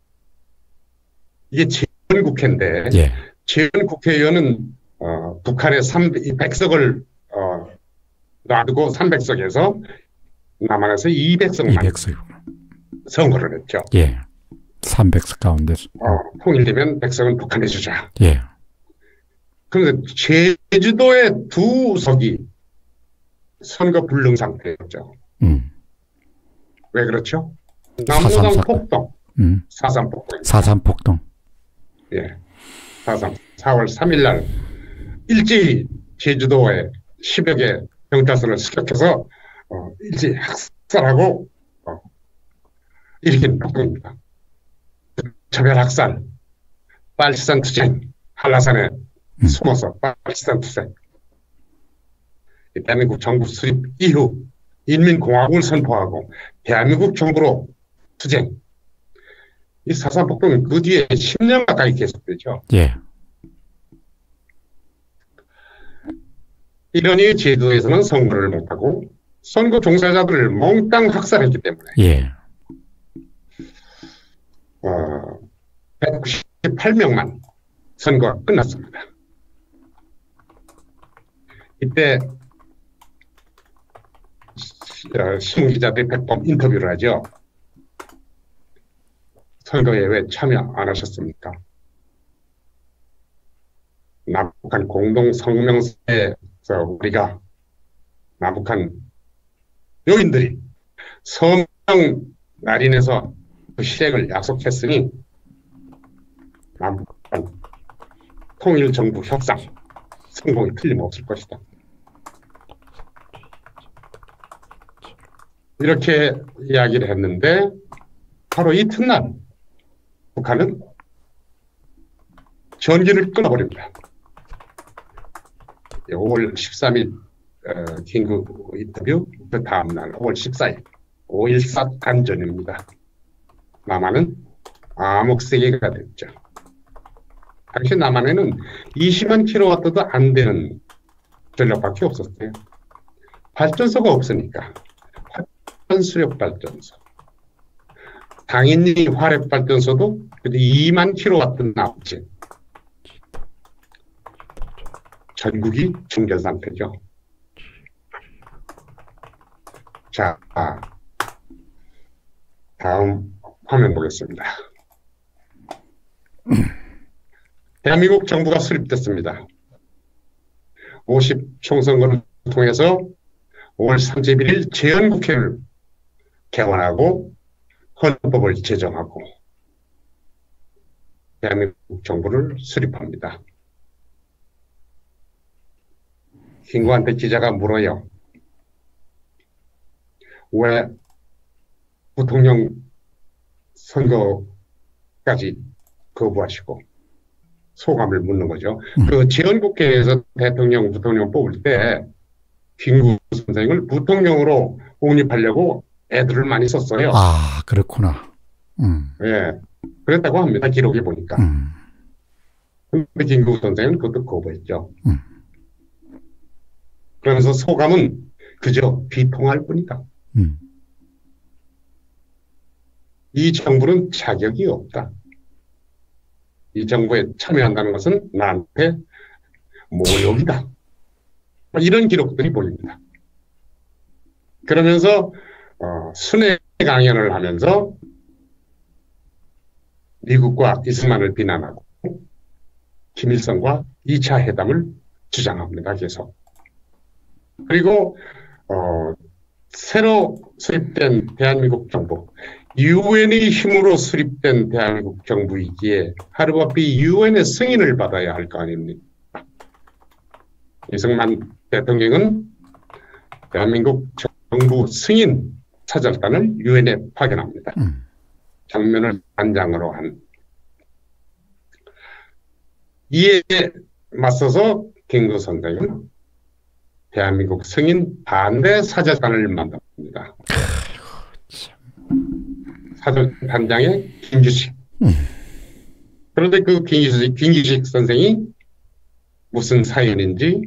이게 재헌국회인데 재헌국회의원은 북한의 100석을 놔두고 300석에서 남한에서 200석만 선거를 했죠. 예. 300석 가운데서. 통일되면 100석은 북한에 주자. 예. 그런데 제주도의 2석이 선거 불능 상태였죠. 왜 그렇죠? 남로당 폭동. 4.3 폭동. 4.3 폭동. 예. 4월 3일 날 일제히 제주도에 10여 개 경찰서를 습격해서 일제히 학살하고 일으킨 폭동입니다. 차별 학살. 빨치산 투쟁, 한라산에 숨어서 빨치산 투쟁, 대한민국 정부 수립 이후 인민공화국을 선포하고 대한민국 정부로 투쟁, 이 사사복동은 그 뒤에 10년 가까이 계속되죠. 예. 이러니 제주도에서는 선거를 못하고 선거 종사자들을 몽땅 학살했기 때문에 예. 198명만 선거가 끝났습니다. 이때 신문기자들이 백범 인터뷰를 하죠. 선거에 왜 참여 안 하셨습니까? 남북한 공동성명서에서 우리가 남북한 요인들이 서명 날인해서 그 실행을 약속했으니 남북한 통일정부 협상 성공이 틀림없을 것이다. 이렇게 이야기를 했는데 바로 이튿날 북한은 전기를 끊어버립니다. 5월 13일 긴급 인터뷰, 그 다음날 5월 14일 5.14 간전입니다. 남한은 암흑세계가 됐죠. 당시 남한에는 20만 킬로와트도 안 되는 전력밖에 없었어요. 발전소가 없으니까 화천수력 발전소, 당연히 화력 발전소도 2만 킬로와트 나오지. 전국이 중전 상태죠. 자, 다음 화면 보겠습니다. 대한민국 정부가 수립됐습니다. 50 총선거를 통해서 5월 31일 재헌국회를 개원하고 헌법을 제정하고 대한민국 정부를 수립합니다. 김구한테 기자가 물어요. 왜 부통령 선거까지 거부하시고 소감을 묻는 거죠. 그 재헌국회에서 대통령, 부통령 뽑을 때 김구 선생을 부통령으로 옹립하려고 애들을 많이 썼어요. 아, 그렇구나. 예, 그랬다고 합니다. 기록에 보니까. 근데 김구 선생은 그것도 거부했죠. 그러면서 소감은 그저 비통할 뿐이다. 이 정부는 자격이 없다. 이 정부에 참여한다는 것은 나한테 모욕이다. 이런 기록들이 보입니다. 그러면서 순회 강연을 하면서 미국과 이승만을 비난하고 김일성과 2차 회담을 주장합니다. 계속. 그리고 새로 수립된 대한민국 정부, 유엔의 힘으로 수립된 대한민국 정부이기에 하루바피 유엔의 승인을 받아야 할 거 아닙니까? 이승만 대통령은 대한민국 정부 승인 사절단을 유엔에 파견합니다. 장면을 단장으로 한. 이에 맞서서 김구 선생은 대한민국 승인 반대 사절단을 만듭니다. 사절단장의 김규식. 그런데 그 김규식 선생이 무슨 사연인지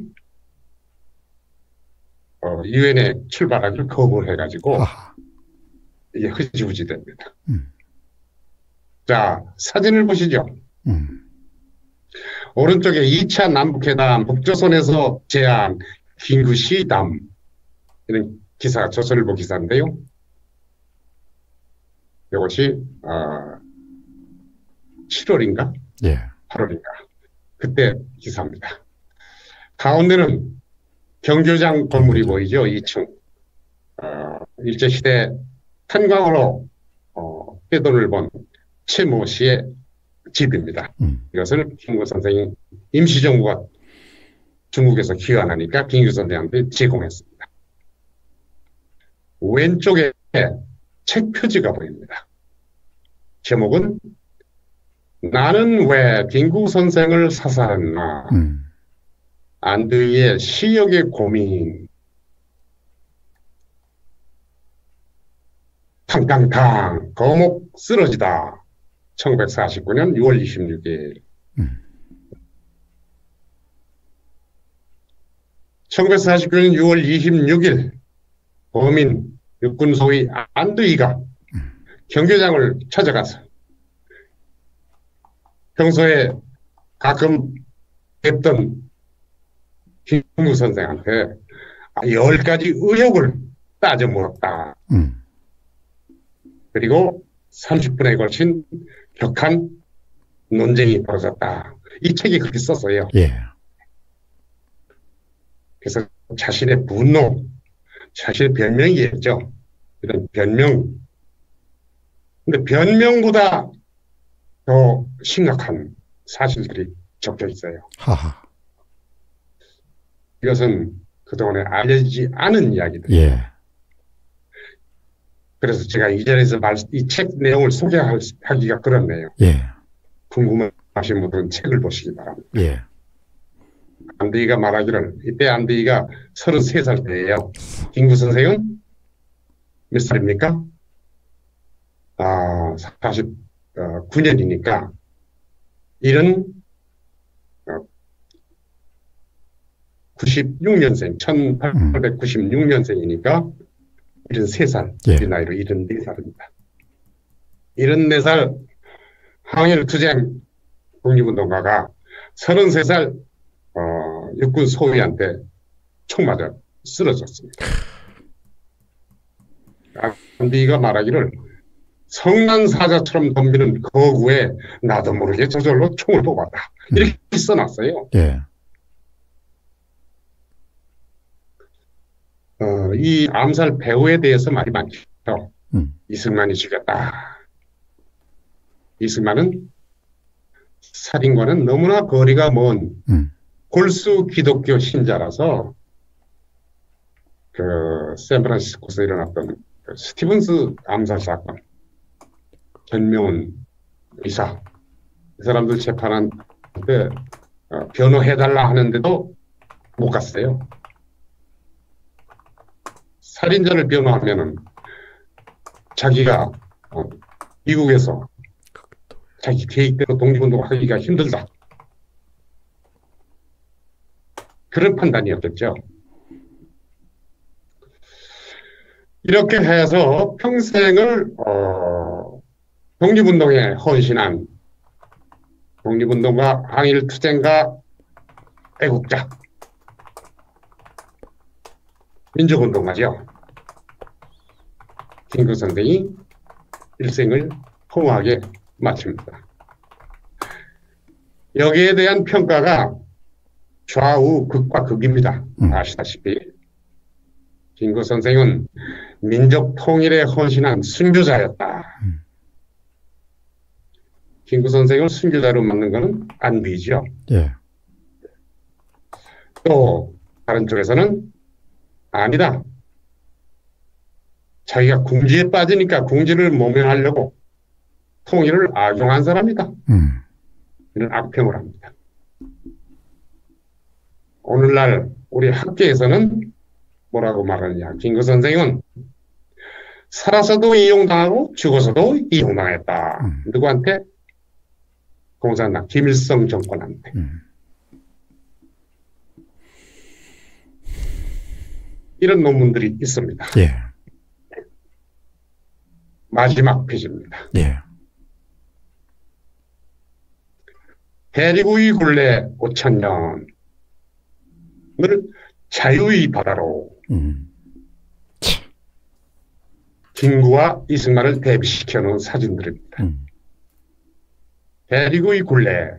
유엔에 출발하기를 거부를 해가지고 이게 흐지부지 됩니다. 자, 사진을 보시죠. 오른쪽에 2차 남북회담 북조선에서 제안 김구시담, 이런 기사가 조선일보 기사인데요. 이것이 7월인가? 예. 8월인가? 그때 기사입니다. 가운데는 경교장 건물이 보이죠. 2층. 일제시대 탄광으로 떼돈을 번 최모 씨의 집입니다. 이것을 김구 선생이 임시정부가 중국에서 귀환하니까 김구 선생한테 제공했습니다. 왼쪽에 책 표지가 보입니다. 제목은 나는 왜 김구 선생을 사살했나? 안드이의 시역의 고민. 탕탕탕 거목 쓰러지다. 1949년 6월 26일. 1949년 6월 26일 범인 육군 소위 안드이가 경계장을 찾아가서 평소에 가끔 했던 김구 선생한테 10가지 의혹을 따져 물었다. 그리고 30분에 걸친 격한 논쟁이 벌어졌다. 이 책이 그렇게 썼어요. 예. 그래서 자신의 분노, 자신의 변명이겠죠. 이런 변명. 근데 변명보다 더 심각한 사실들이 적혀 있어요. 하하. 이것은 그동안에 알려지지 않은 이야기들이에요. 예. 그래서 제가 이 자리에서 이 책 내용을 소개하기가 그렇네요. 예. 궁금하신 분들은 책을 보시기 바랍니다. 예. 안드이가 말하기를, 이때 안드이가 33살 때예요. 김구 선생은 몇 살입니까? 49년이니까 96년생, 1896년생이니까 73살, 예. 이 나이로 74살입니다. 74살 항일투쟁 독립운동가가 33살 육군 소위한테 총 맞아 쓰러졌습니다. 안드이가 말하기를 성난사자처럼 덤비는 거구에 나도 모르게 저절로 총을 뽑았다. 이렇게 써놨어요. 예. 이 암살 배후에 대해서 말이 많죠. 이승만이 죽였다. 이승만은 살인과는 너무나 거리가 먼 골수 기독교 신자라서 그 샌프란시스코에서 일어났던 그 스티븐스 암살 사건, 전명훈 의사, 이 사람들 재판한 때 변호해달라 하는데도 못 갔어요. 살인자를 변호하면은 자기가 미국에서 자기 계획대로 독립운동하기가 힘들다. 그런 판단이었겠죠. 이렇게 해서 평생을 독립운동에 헌신한 독립운동가, 항일투쟁가, 애국자, 민족운동가죠. 김구 선생이 일생을 허무하게 마칩니다. 여기에 대한 평가가 좌우 극과 극입니다. 아시다시피 김구 선생은 민족 통일에 헌신한 순교자였다. 김구 선생을 순교자로 만든 것은 안비죠. 예. 또 다른 쪽에서는 아니다. 자기가 궁지에 빠지니까 궁지를 모면하려고 통일을 악용한 사람이다. 이런 악평을 합니다. 오늘날 우리 학계에서는 뭐라고 말하느냐. 김구 선생은 살아서도 이용당하고 죽어서도 이용당했다. 누구한테? 공산당 김일성 정권한테. 이런 논문들이 있습니다. 예. 마지막 페이지입니다. 예. 대리구이 굴레 5,000년을 자유의 바다로 김구와 이승만을 대비시켜 놓은 사진들입니다. 대리구이 굴레,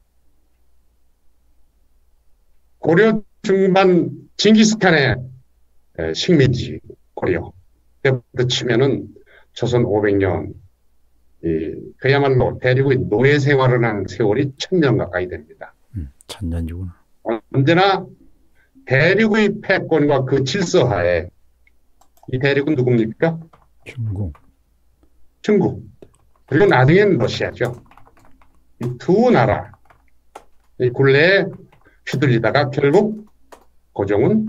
고려 중반 징기스칸의 식민지 고려 때부터 치면은 조선 500년, 그야말로 대륙의 노예 생활을 한 세월이 1000년 가까이 됩니다. 1000년이구나. 언제나 대륙의 패권과 그 질서하에 이 대륙은 누굽니까? 중국. 중국. 그리고 나중에는 러시아죠. 이 두 나라 이 굴레에 휘둘리다가 결국 고종은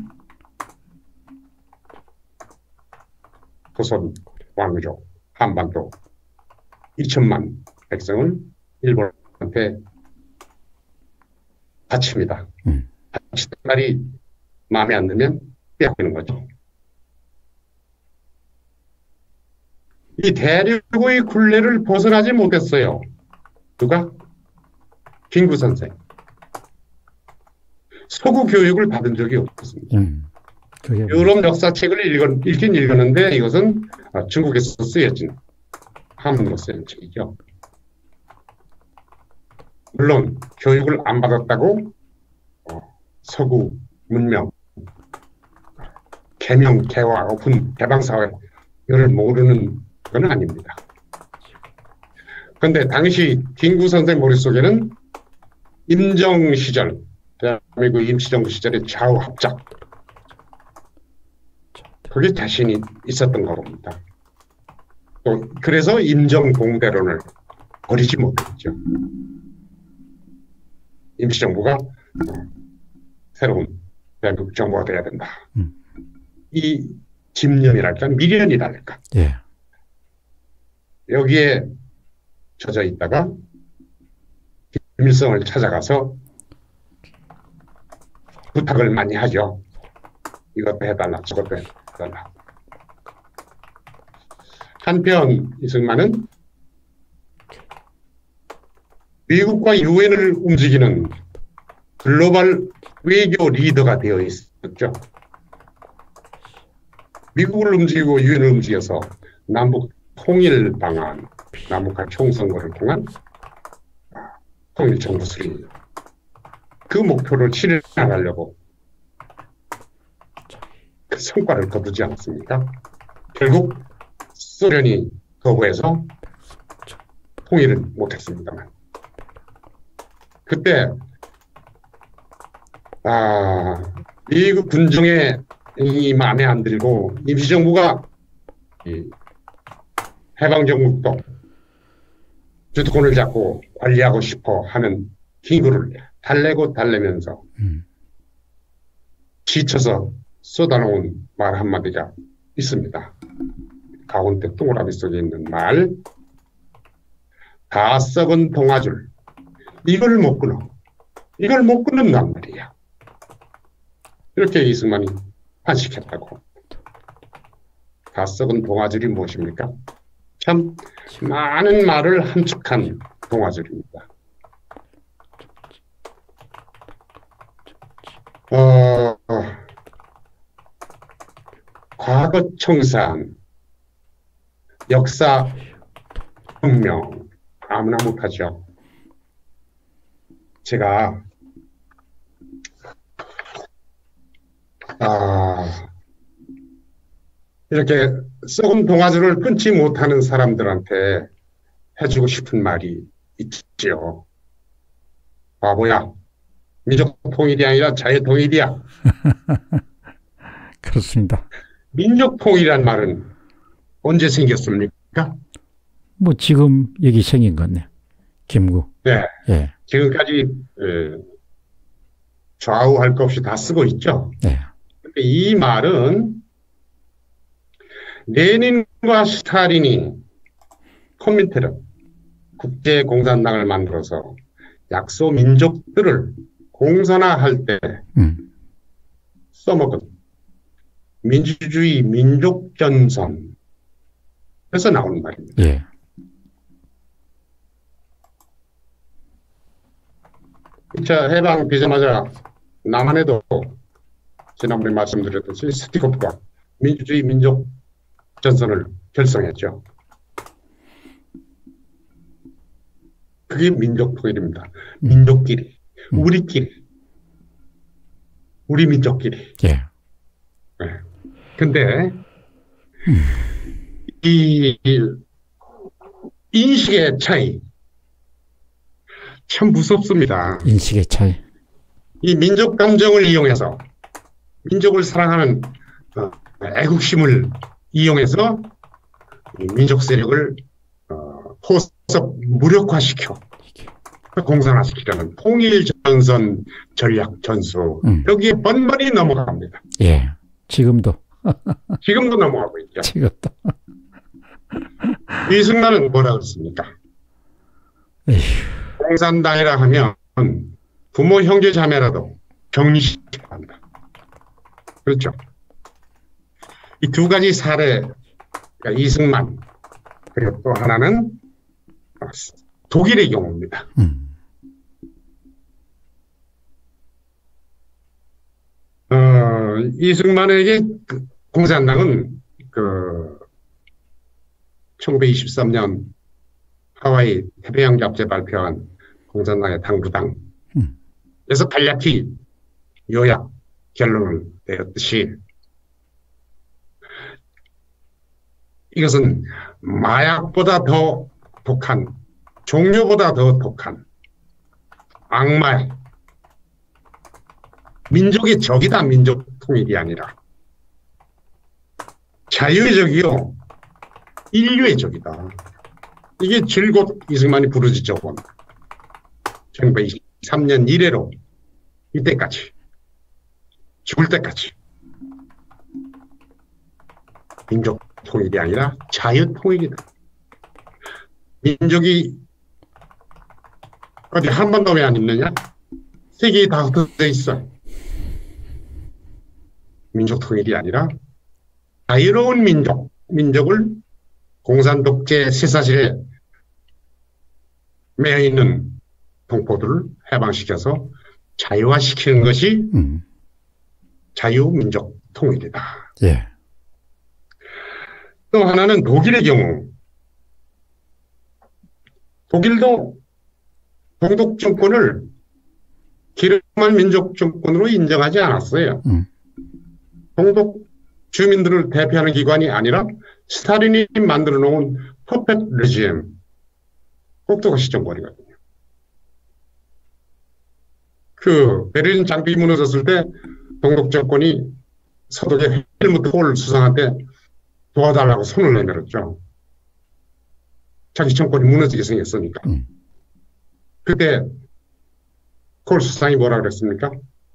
조선 왕족 한반도 2천만 백성을 일본한테 바칩니다. 바치는 말이 마음에 안 들면 빼앗기는 거죠. 이 대륙의 굴레를 벗어나지 못했어요. 누가? 김구 선생. 서구 교육을 받은 적이 없었습니다. 유럽 역사책을 읽긴 읽었는데 이것은 중국에서 쓰여진 한문으로 쓰여진 책이죠. 물론 교육을 안 받았다고 서구 문명, 개명, 개화, 오픈, 개방사회를 모르는 건 아닙니다. 그런데 당시 김구 선생 머릿속에는 임정 시절, 대한민국 임시정부 시절의 좌우 합작, 그게 자신이 있었던 겁니다. 또 그래서 임정공대론을 버리지 못했죠. 임시정부가 새로운 대한민국 정부가 돼야 된다. 이 집념이랄까 미련이랄까 예. 여기에 젖어 있다가 김일성을 찾아가서 부탁을 많이 하죠. 이것도 해달라, 저것도 해달라. 한편 이승만은 미국과 유엔을 움직이는 글로벌 외교 리더가 되어 있었죠. 미국을 움직이고 유엔을 움직여서 남북 통일 방안, 남북한 총선거를 통한 통일 정부 수립, 그 목표를 실현하려고 그 성과를 거두지 않았습니까? 결국 소련이 거부해서 통일을 못했습니다만 그때 미국 군정의 이 마음에 안 들고 임시정부가 해방정국도 주도권을 잡고 관리하고 싶어 하는 힘을 달래면서 지쳐서 쏟아놓은 말 한마디가 있습니다. 가운데 동그라미 속에 있는 말, 다 썩은 동아줄, 이걸 못 끊어. 이걸 못 끊는단 말이야. 이렇게 이승만이 판식했다고. 다 썩은 동아줄이 무엇입니까? 참 많은 말을 함축한 동아줄입니다. 과거 청산, 역사 혁명, 아무나 못하죠. 제가 이렇게 썩은 동아줄을 끊지 못하는 사람들한테 해주고 싶은 말이 있지요. 바보야, 민족 통일이 아니라 자유 통일이야. 그렇습니다. 민족 통일이란 말은 언제 생겼습니까? 뭐 지금 여기 생긴 거네. 김구. 네. 예. 지금까지 좌우할 것 없이 다 쓰고 있죠. 네. 근데 이 말은 레닌과 스탈린이 코민테르 국제공산당을 만들어서 약소 민족들을 공산화할 때 써먹은 민주주의 민족전선에서 나오는 말입니다. 예. 자, 해방 되자마자 남한에도 지난번에 말씀드렸듯이 스티커프가 민주주의 민족전선을 결성했죠. 그게 민족통일입니다. 민족끼리, 우리끼리, 우리 민족끼리. 예. 네. 근데 이 인식의 차이 참 무섭습니다. 인식의 차이. 이 민족 감정을 이용해서 민족을 사랑하는 애국심을 이용해서 민족 세력을 포섭 무력화시켜 공산화시키려는 통일전선 전략 전술 여기에 번번이 넘어갑니다. 예, 지금도 넘어가고 있죠. 지금도. 이승만은 뭐라 그랬습니까? 에휴. 공산당이라 하면 부모 형제 자매라도 격리시켜야 한다. 그렇죠. 이 두 가지 사례, 그러니까 이승만 그리고 또 하나는 독일의 경우입니다. 이승만에게 공산당은 1923년 하와이 태평양 잡지에 발표한 공산당의 당부당에서 간략히 요약 결론을 내렸듯이 이것은 마약보다 더 독한, 종교보다 더 독한 악마야. 민족의 적이다. 민족 통일이 아니라 자유의 적이요 인류의 적이다. 이게 줄곧 이승만이 부르짖었고 1923년 이래로 이때까지 죽을 때까지 민족 통일이 아니라 자유 통일이다. 민족이 어디 한 번도 왜 안 있느냐? 세계에 다 흩어져 있어. 민족 통일이 아니라 자유로운 민족을 공산 독재 쇠사슬에 매여 있는 동포들을 해방시켜서 자유화시키는 것이 자유민족 통일이다. 예. 또 하나는 독일의 경우, 독일도 동독 정권을 기르만 민족 정권으로 인정하지 않았어요. 동독 주민들을 대표하는 기관이 아니라 스탈린이 만들어 놓은 퍼펫 레지엠, 꼭두가시 정권이거든요. 베를린 장벽이 무너졌을 때 동독 정권이 서독의 헬무트 콜 수상한테 도와달라고 손을 내밀었죠. 자기 정권이 무너지게 생겼으니까. 그때 콜 수상이 뭐라 그랬습니까?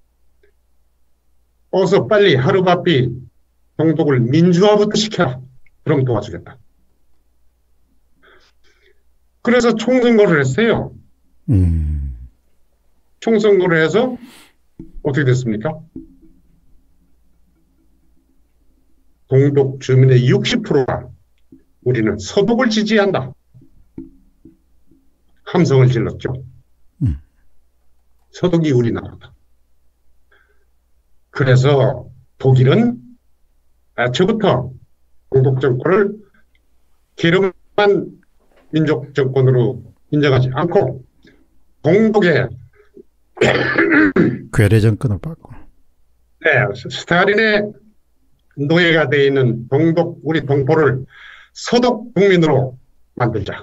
어서 빨리 하루바삐 동독을 민주화부터 시켜라. 그럼 도와주겠다. 그래서 총선거를 했어요. 총선거를 해서 어떻게 됐습니까? 동독 주민의 60%가 우리는 서독을 지지한다. 함성을 질렀죠. 서독이 우리나라다. 그래서 독일은 애초부터 동독 정권을 기름만 민족 정권으로 인정하지 않고 동독의 괴뢰 정권을 받고, 네, 스탈린의 노예가 되어 있는 우리 동포를 서독 국민으로 만들자.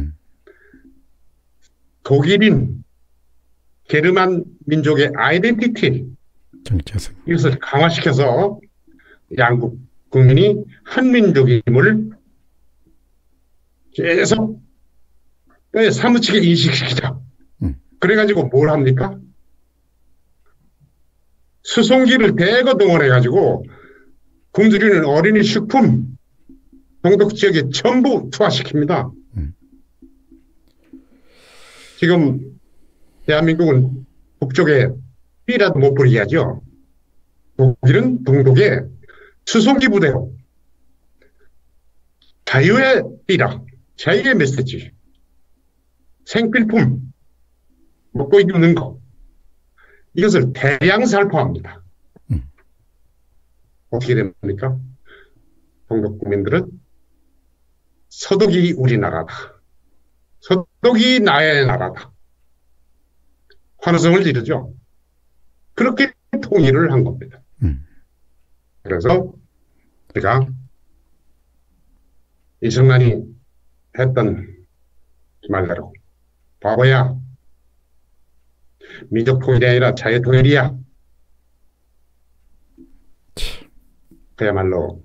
독일인 게르만 민족의 아이덴티티, 정체성, 이것을 강화시켜서 양국 국민이 한민족임을 계속 사무치게 인식시키자. 그래가지고 뭘 합니까? 수송기를 대거 동원해가지고 굶주리는 어린이 식품 동독 지역에 전부 투하시킵니다. 지금 대한민국은 북쪽에 삐라도 못 부리게 하죠. 독일은 동독에 수송기 부대로 자유의 삐라, 자유의 메시지, 생필품, 먹고 입는 거, 이것을 대량 살포합니다. 어떻게 됩니까? 동독 국민들은 서독이 우리나라다. 서독이 나의 나라다. 환호성을 지르죠. 그렇게 통일을 한 겁니다. 그래서 제가 이승만이 했던 말대로 바보야. 민족 통일이 아니라 자유 통일이야. 그야말로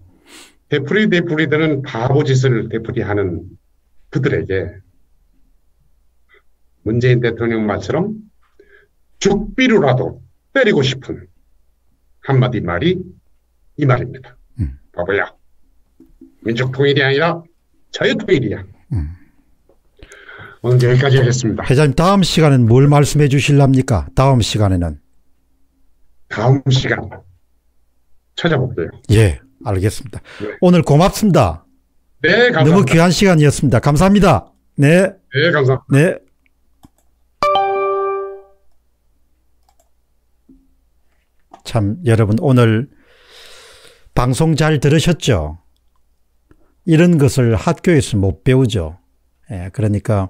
되풀이되는 바보 짓을 되풀이하는 그들에게 문재인 대통령 말처럼 죽비로라도 때리고 싶은 한마디 말이 이 말입니다. 바보야. 민족 통일이 아니라 자유 통일이야. 오늘 여기까지 하겠습니다. 회장님, 다음 시간에는 뭘 말씀해 주실랍니까? 다음 시간에는. 다음 시간 찾아볼게요. 예, 알겠습니다. 네. 오늘 고맙습니다. 네, 감사합니다. 너무 귀한 시간이었습니다. 감사합니다. 네. 네, 감사합니다. 네. 참, 여러분, 오늘 방송 잘 들으셨죠? 이런 것을 학교에서 못 배우죠. 예, 그러니까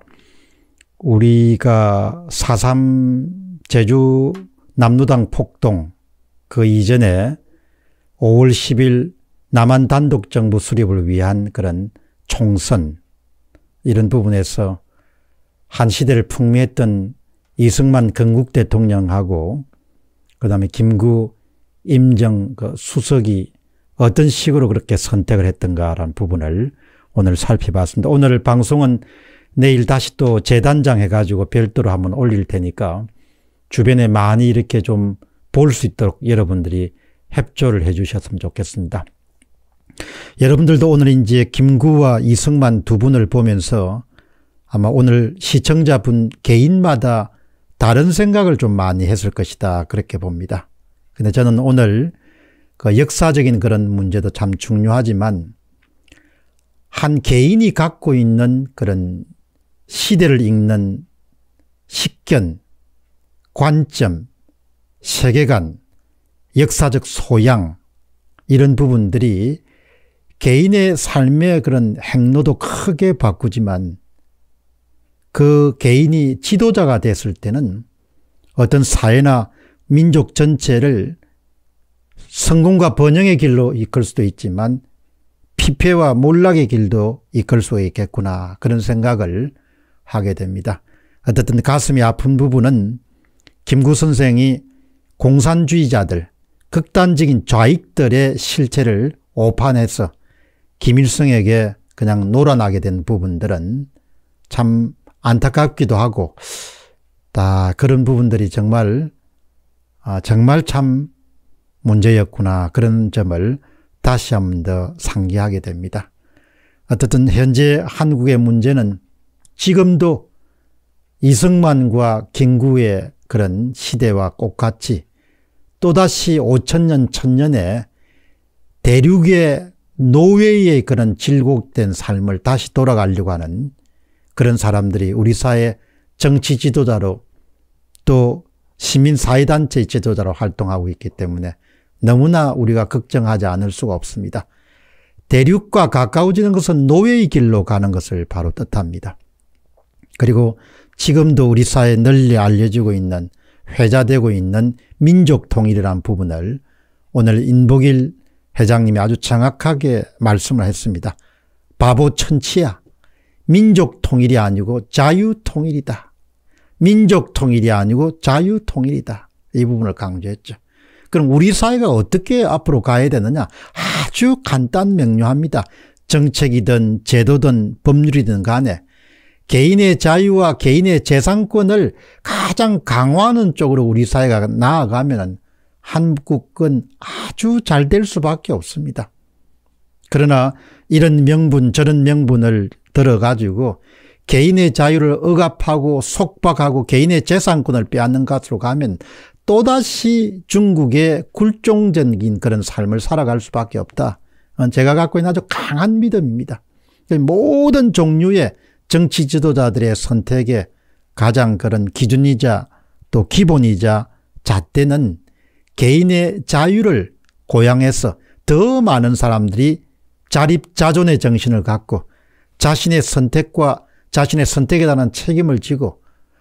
우리가 4.3 제주 남루당 폭동 그 이전에 5월 10일 남한 단독정부 수립을 위한 그런 총선, 이런 부분에서 한 시대를 풍미했던 이승만 건국 대통령하고 그다음에 김구, 임정 그 수석이 어떤 식으로 그렇게 선택을 했던가라는 부분을 오늘 살펴봤습니다. 오늘 방송은 내일 다시 또 재단장 해가지고 별도로 한번 올릴 테니까 주변에 많이 이렇게 좀 볼 수 있도록 여러분들이 협조를 해 주셨으면 좋겠습니다. 여러분들도 오늘 이제 김구와 이승만 두 분을 보면서 아마 오늘 시청자분 개인마다 다른 생각을 좀 많이 했을 것이다, 그렇게 봅니다. 근데 저는 오늘 그 역사적인 그런 문제도 참 중요하지만 한 개인이 갖고 있는 그런 시대를 읽는 식견, 관점, 세계관, 역사적 소양, 이런 부분들이 개인의 삶의 그런 행로도 크게 바꾸지만 그 개인이 지도자가 됐을 때는 어떤 사회나 민족 전체를 성공과 번영의 길로 이끌 수도 있지만 피폐와 몰락의 길도 이끌 수 있겠구나, 그런 생각을 하게 됩니다. 어쨌든 가슴이 아픈 부분은 김구 선생이 공산주의자들, 극단적인 좌익들의 실체를 오판해서 김일성에게 그냥 놀아나게 된 부분들은 참 안타깝기도 하고, 다 그런 부분들이 정말 참 문제였구나, 그런 점을 다시 한 번 더 상기하게 됩니다. 어쨌든 현재 한국의 문제는 지금도 이승만과 김구의 그런 시대와 똑같이 또다시 5천년, 1000년에 대륙의 노예의 그런 질곡된 삶을 다시 돌아가려고 하는 그런 사람들이 우리 사회 정치 지도자로 또 시민사회단체 지도자로 활동하고 있기 때문에 너무나 우리가 걱정하지 않을 수가 없습니다. 대륙과 가까워지는 것은 노예의 길로 가는 것을 바로 뜻합니다. 그리고 지금도 우리 사회에 널리 알려지고 있는, 회자되고 있는 민족 통일이라는 부분을 오늘 인복일 회장님이 아주 정확하게 말씀을 했습니다. 바보 천치야. 민족 통일이 아니고 자유 통일이다. 민족 통일이 아니고 자유 통일이다. 이 부분을 강조했죠. 그럼 우리 사회가 어떻게 앞으로 가야 되느냐? 아주 간단 명료합니다. 정책이든 제도든 법률이든 간에 개인의 자유와 개인의 재산권을 가장 강화하는 쪽으로 우리 사회가 나아가면 한국은 아주 잘 될 수밖에 없습니다. 그러나 이런 명분 저런 명분을 들어가지고 개인의 자유를 억압하고 속박하고 개인의 재산권을 빼앗는 것으로 가면 또다시 중국의 굴종적인 그런 삶을 살아갈 수밖에 없다. 제가 갖고 있는 아주 강한 믿음입니다. 모든 종류의 정치 지도자들의 선택의 가장 그런 기준이자 또 기본이자 잣대는 개인의 자유를 고양해서 더 많은 사람들이 자립자존의 정신을 갖고 자신의 선택과 자신의 선택에 대한 책임을 지고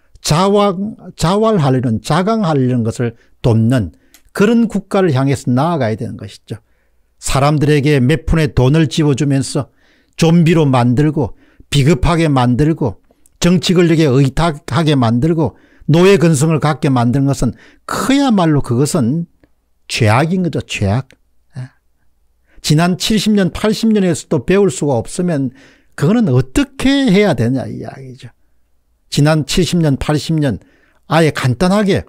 자활하려는, 자강하려는 것을 돕는 그런 국가를 향해서 나아가야 되는 것이죠. 사람들에게 몇 푼의 돈을 집어주면서 좀비로 만들고 비겁하게 만들고 정치 권력에 의탁하게 만들고 노예 근성을 갖게 만드는 것은 그야말로 그것은 죄악인 거죠. 죄악. 지난 70년 80년에서도 배울 수가 없으면 그거는 어떻게 해야 되냐 이 이야기죠. 지난 70년 80년 아예 간단하게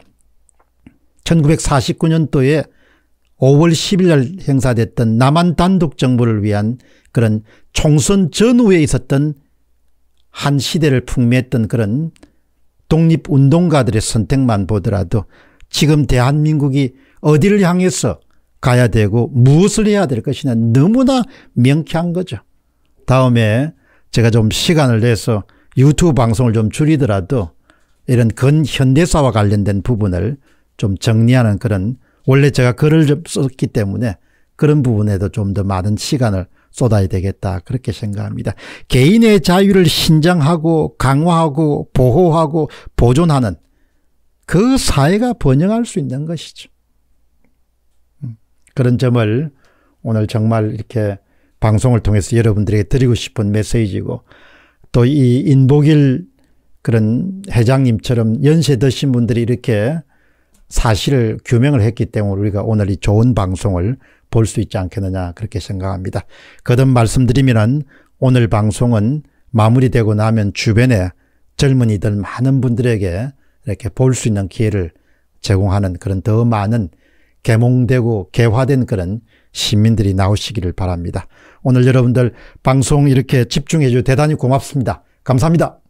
1949년도에 5월 10일 날 행사됐던 남한 단독 정부를 위한 그런 총선 전후에 있었던 한 시대를 풍미했던 그런 독립운동가들의 선택만 보더라도 지금 대한민국이 어디를 향해서 가야 되고 무엇을 해야 될 것이냐 너무나 명쾌한 거죠. 다음에 제가 좀 시간을 내서 유튜브 방송을 좀 줄이더라도 이런 근현대사와 관련된 부분을 좀 정리하는 그런, 원래 제가 글을 좀 썼기 때문에 그런 부분에도 좀 더 많은 시간을 쏟아야 되겠다 그렇게 생각합니다. 개인의 자유를 신장하고 강화하고 보호하고 보존하는 그 사회가 번영할 수 있는 것이죠. 그런 점을 오늘 정말 이렇게 방송을 통해서 여러분들에게 드리고 싶은 메시지고, 또 이 인복일 그런 회장님처럼 연세 드신 분들이 이렇게 사실을 규명을 했기 때문에 우리가 오늘 이 좋은 방송을 볼 수 있지 않겠느냐 그렇게 생각합니다. 거듭 말씀드리면 오늘 방송은 마무리되고 나면 주변에 젊은이들 많은 분들에게 이렇게 볼 수 있는 기회를 제공하는 그런 더 많은 개몽되고 개화된 그런 시민들이 나오시기를 바랍니다. 오늘 여러분들 방송 이렇게 집중해 주셔서 대단히 고맙습니다. 감사합니다.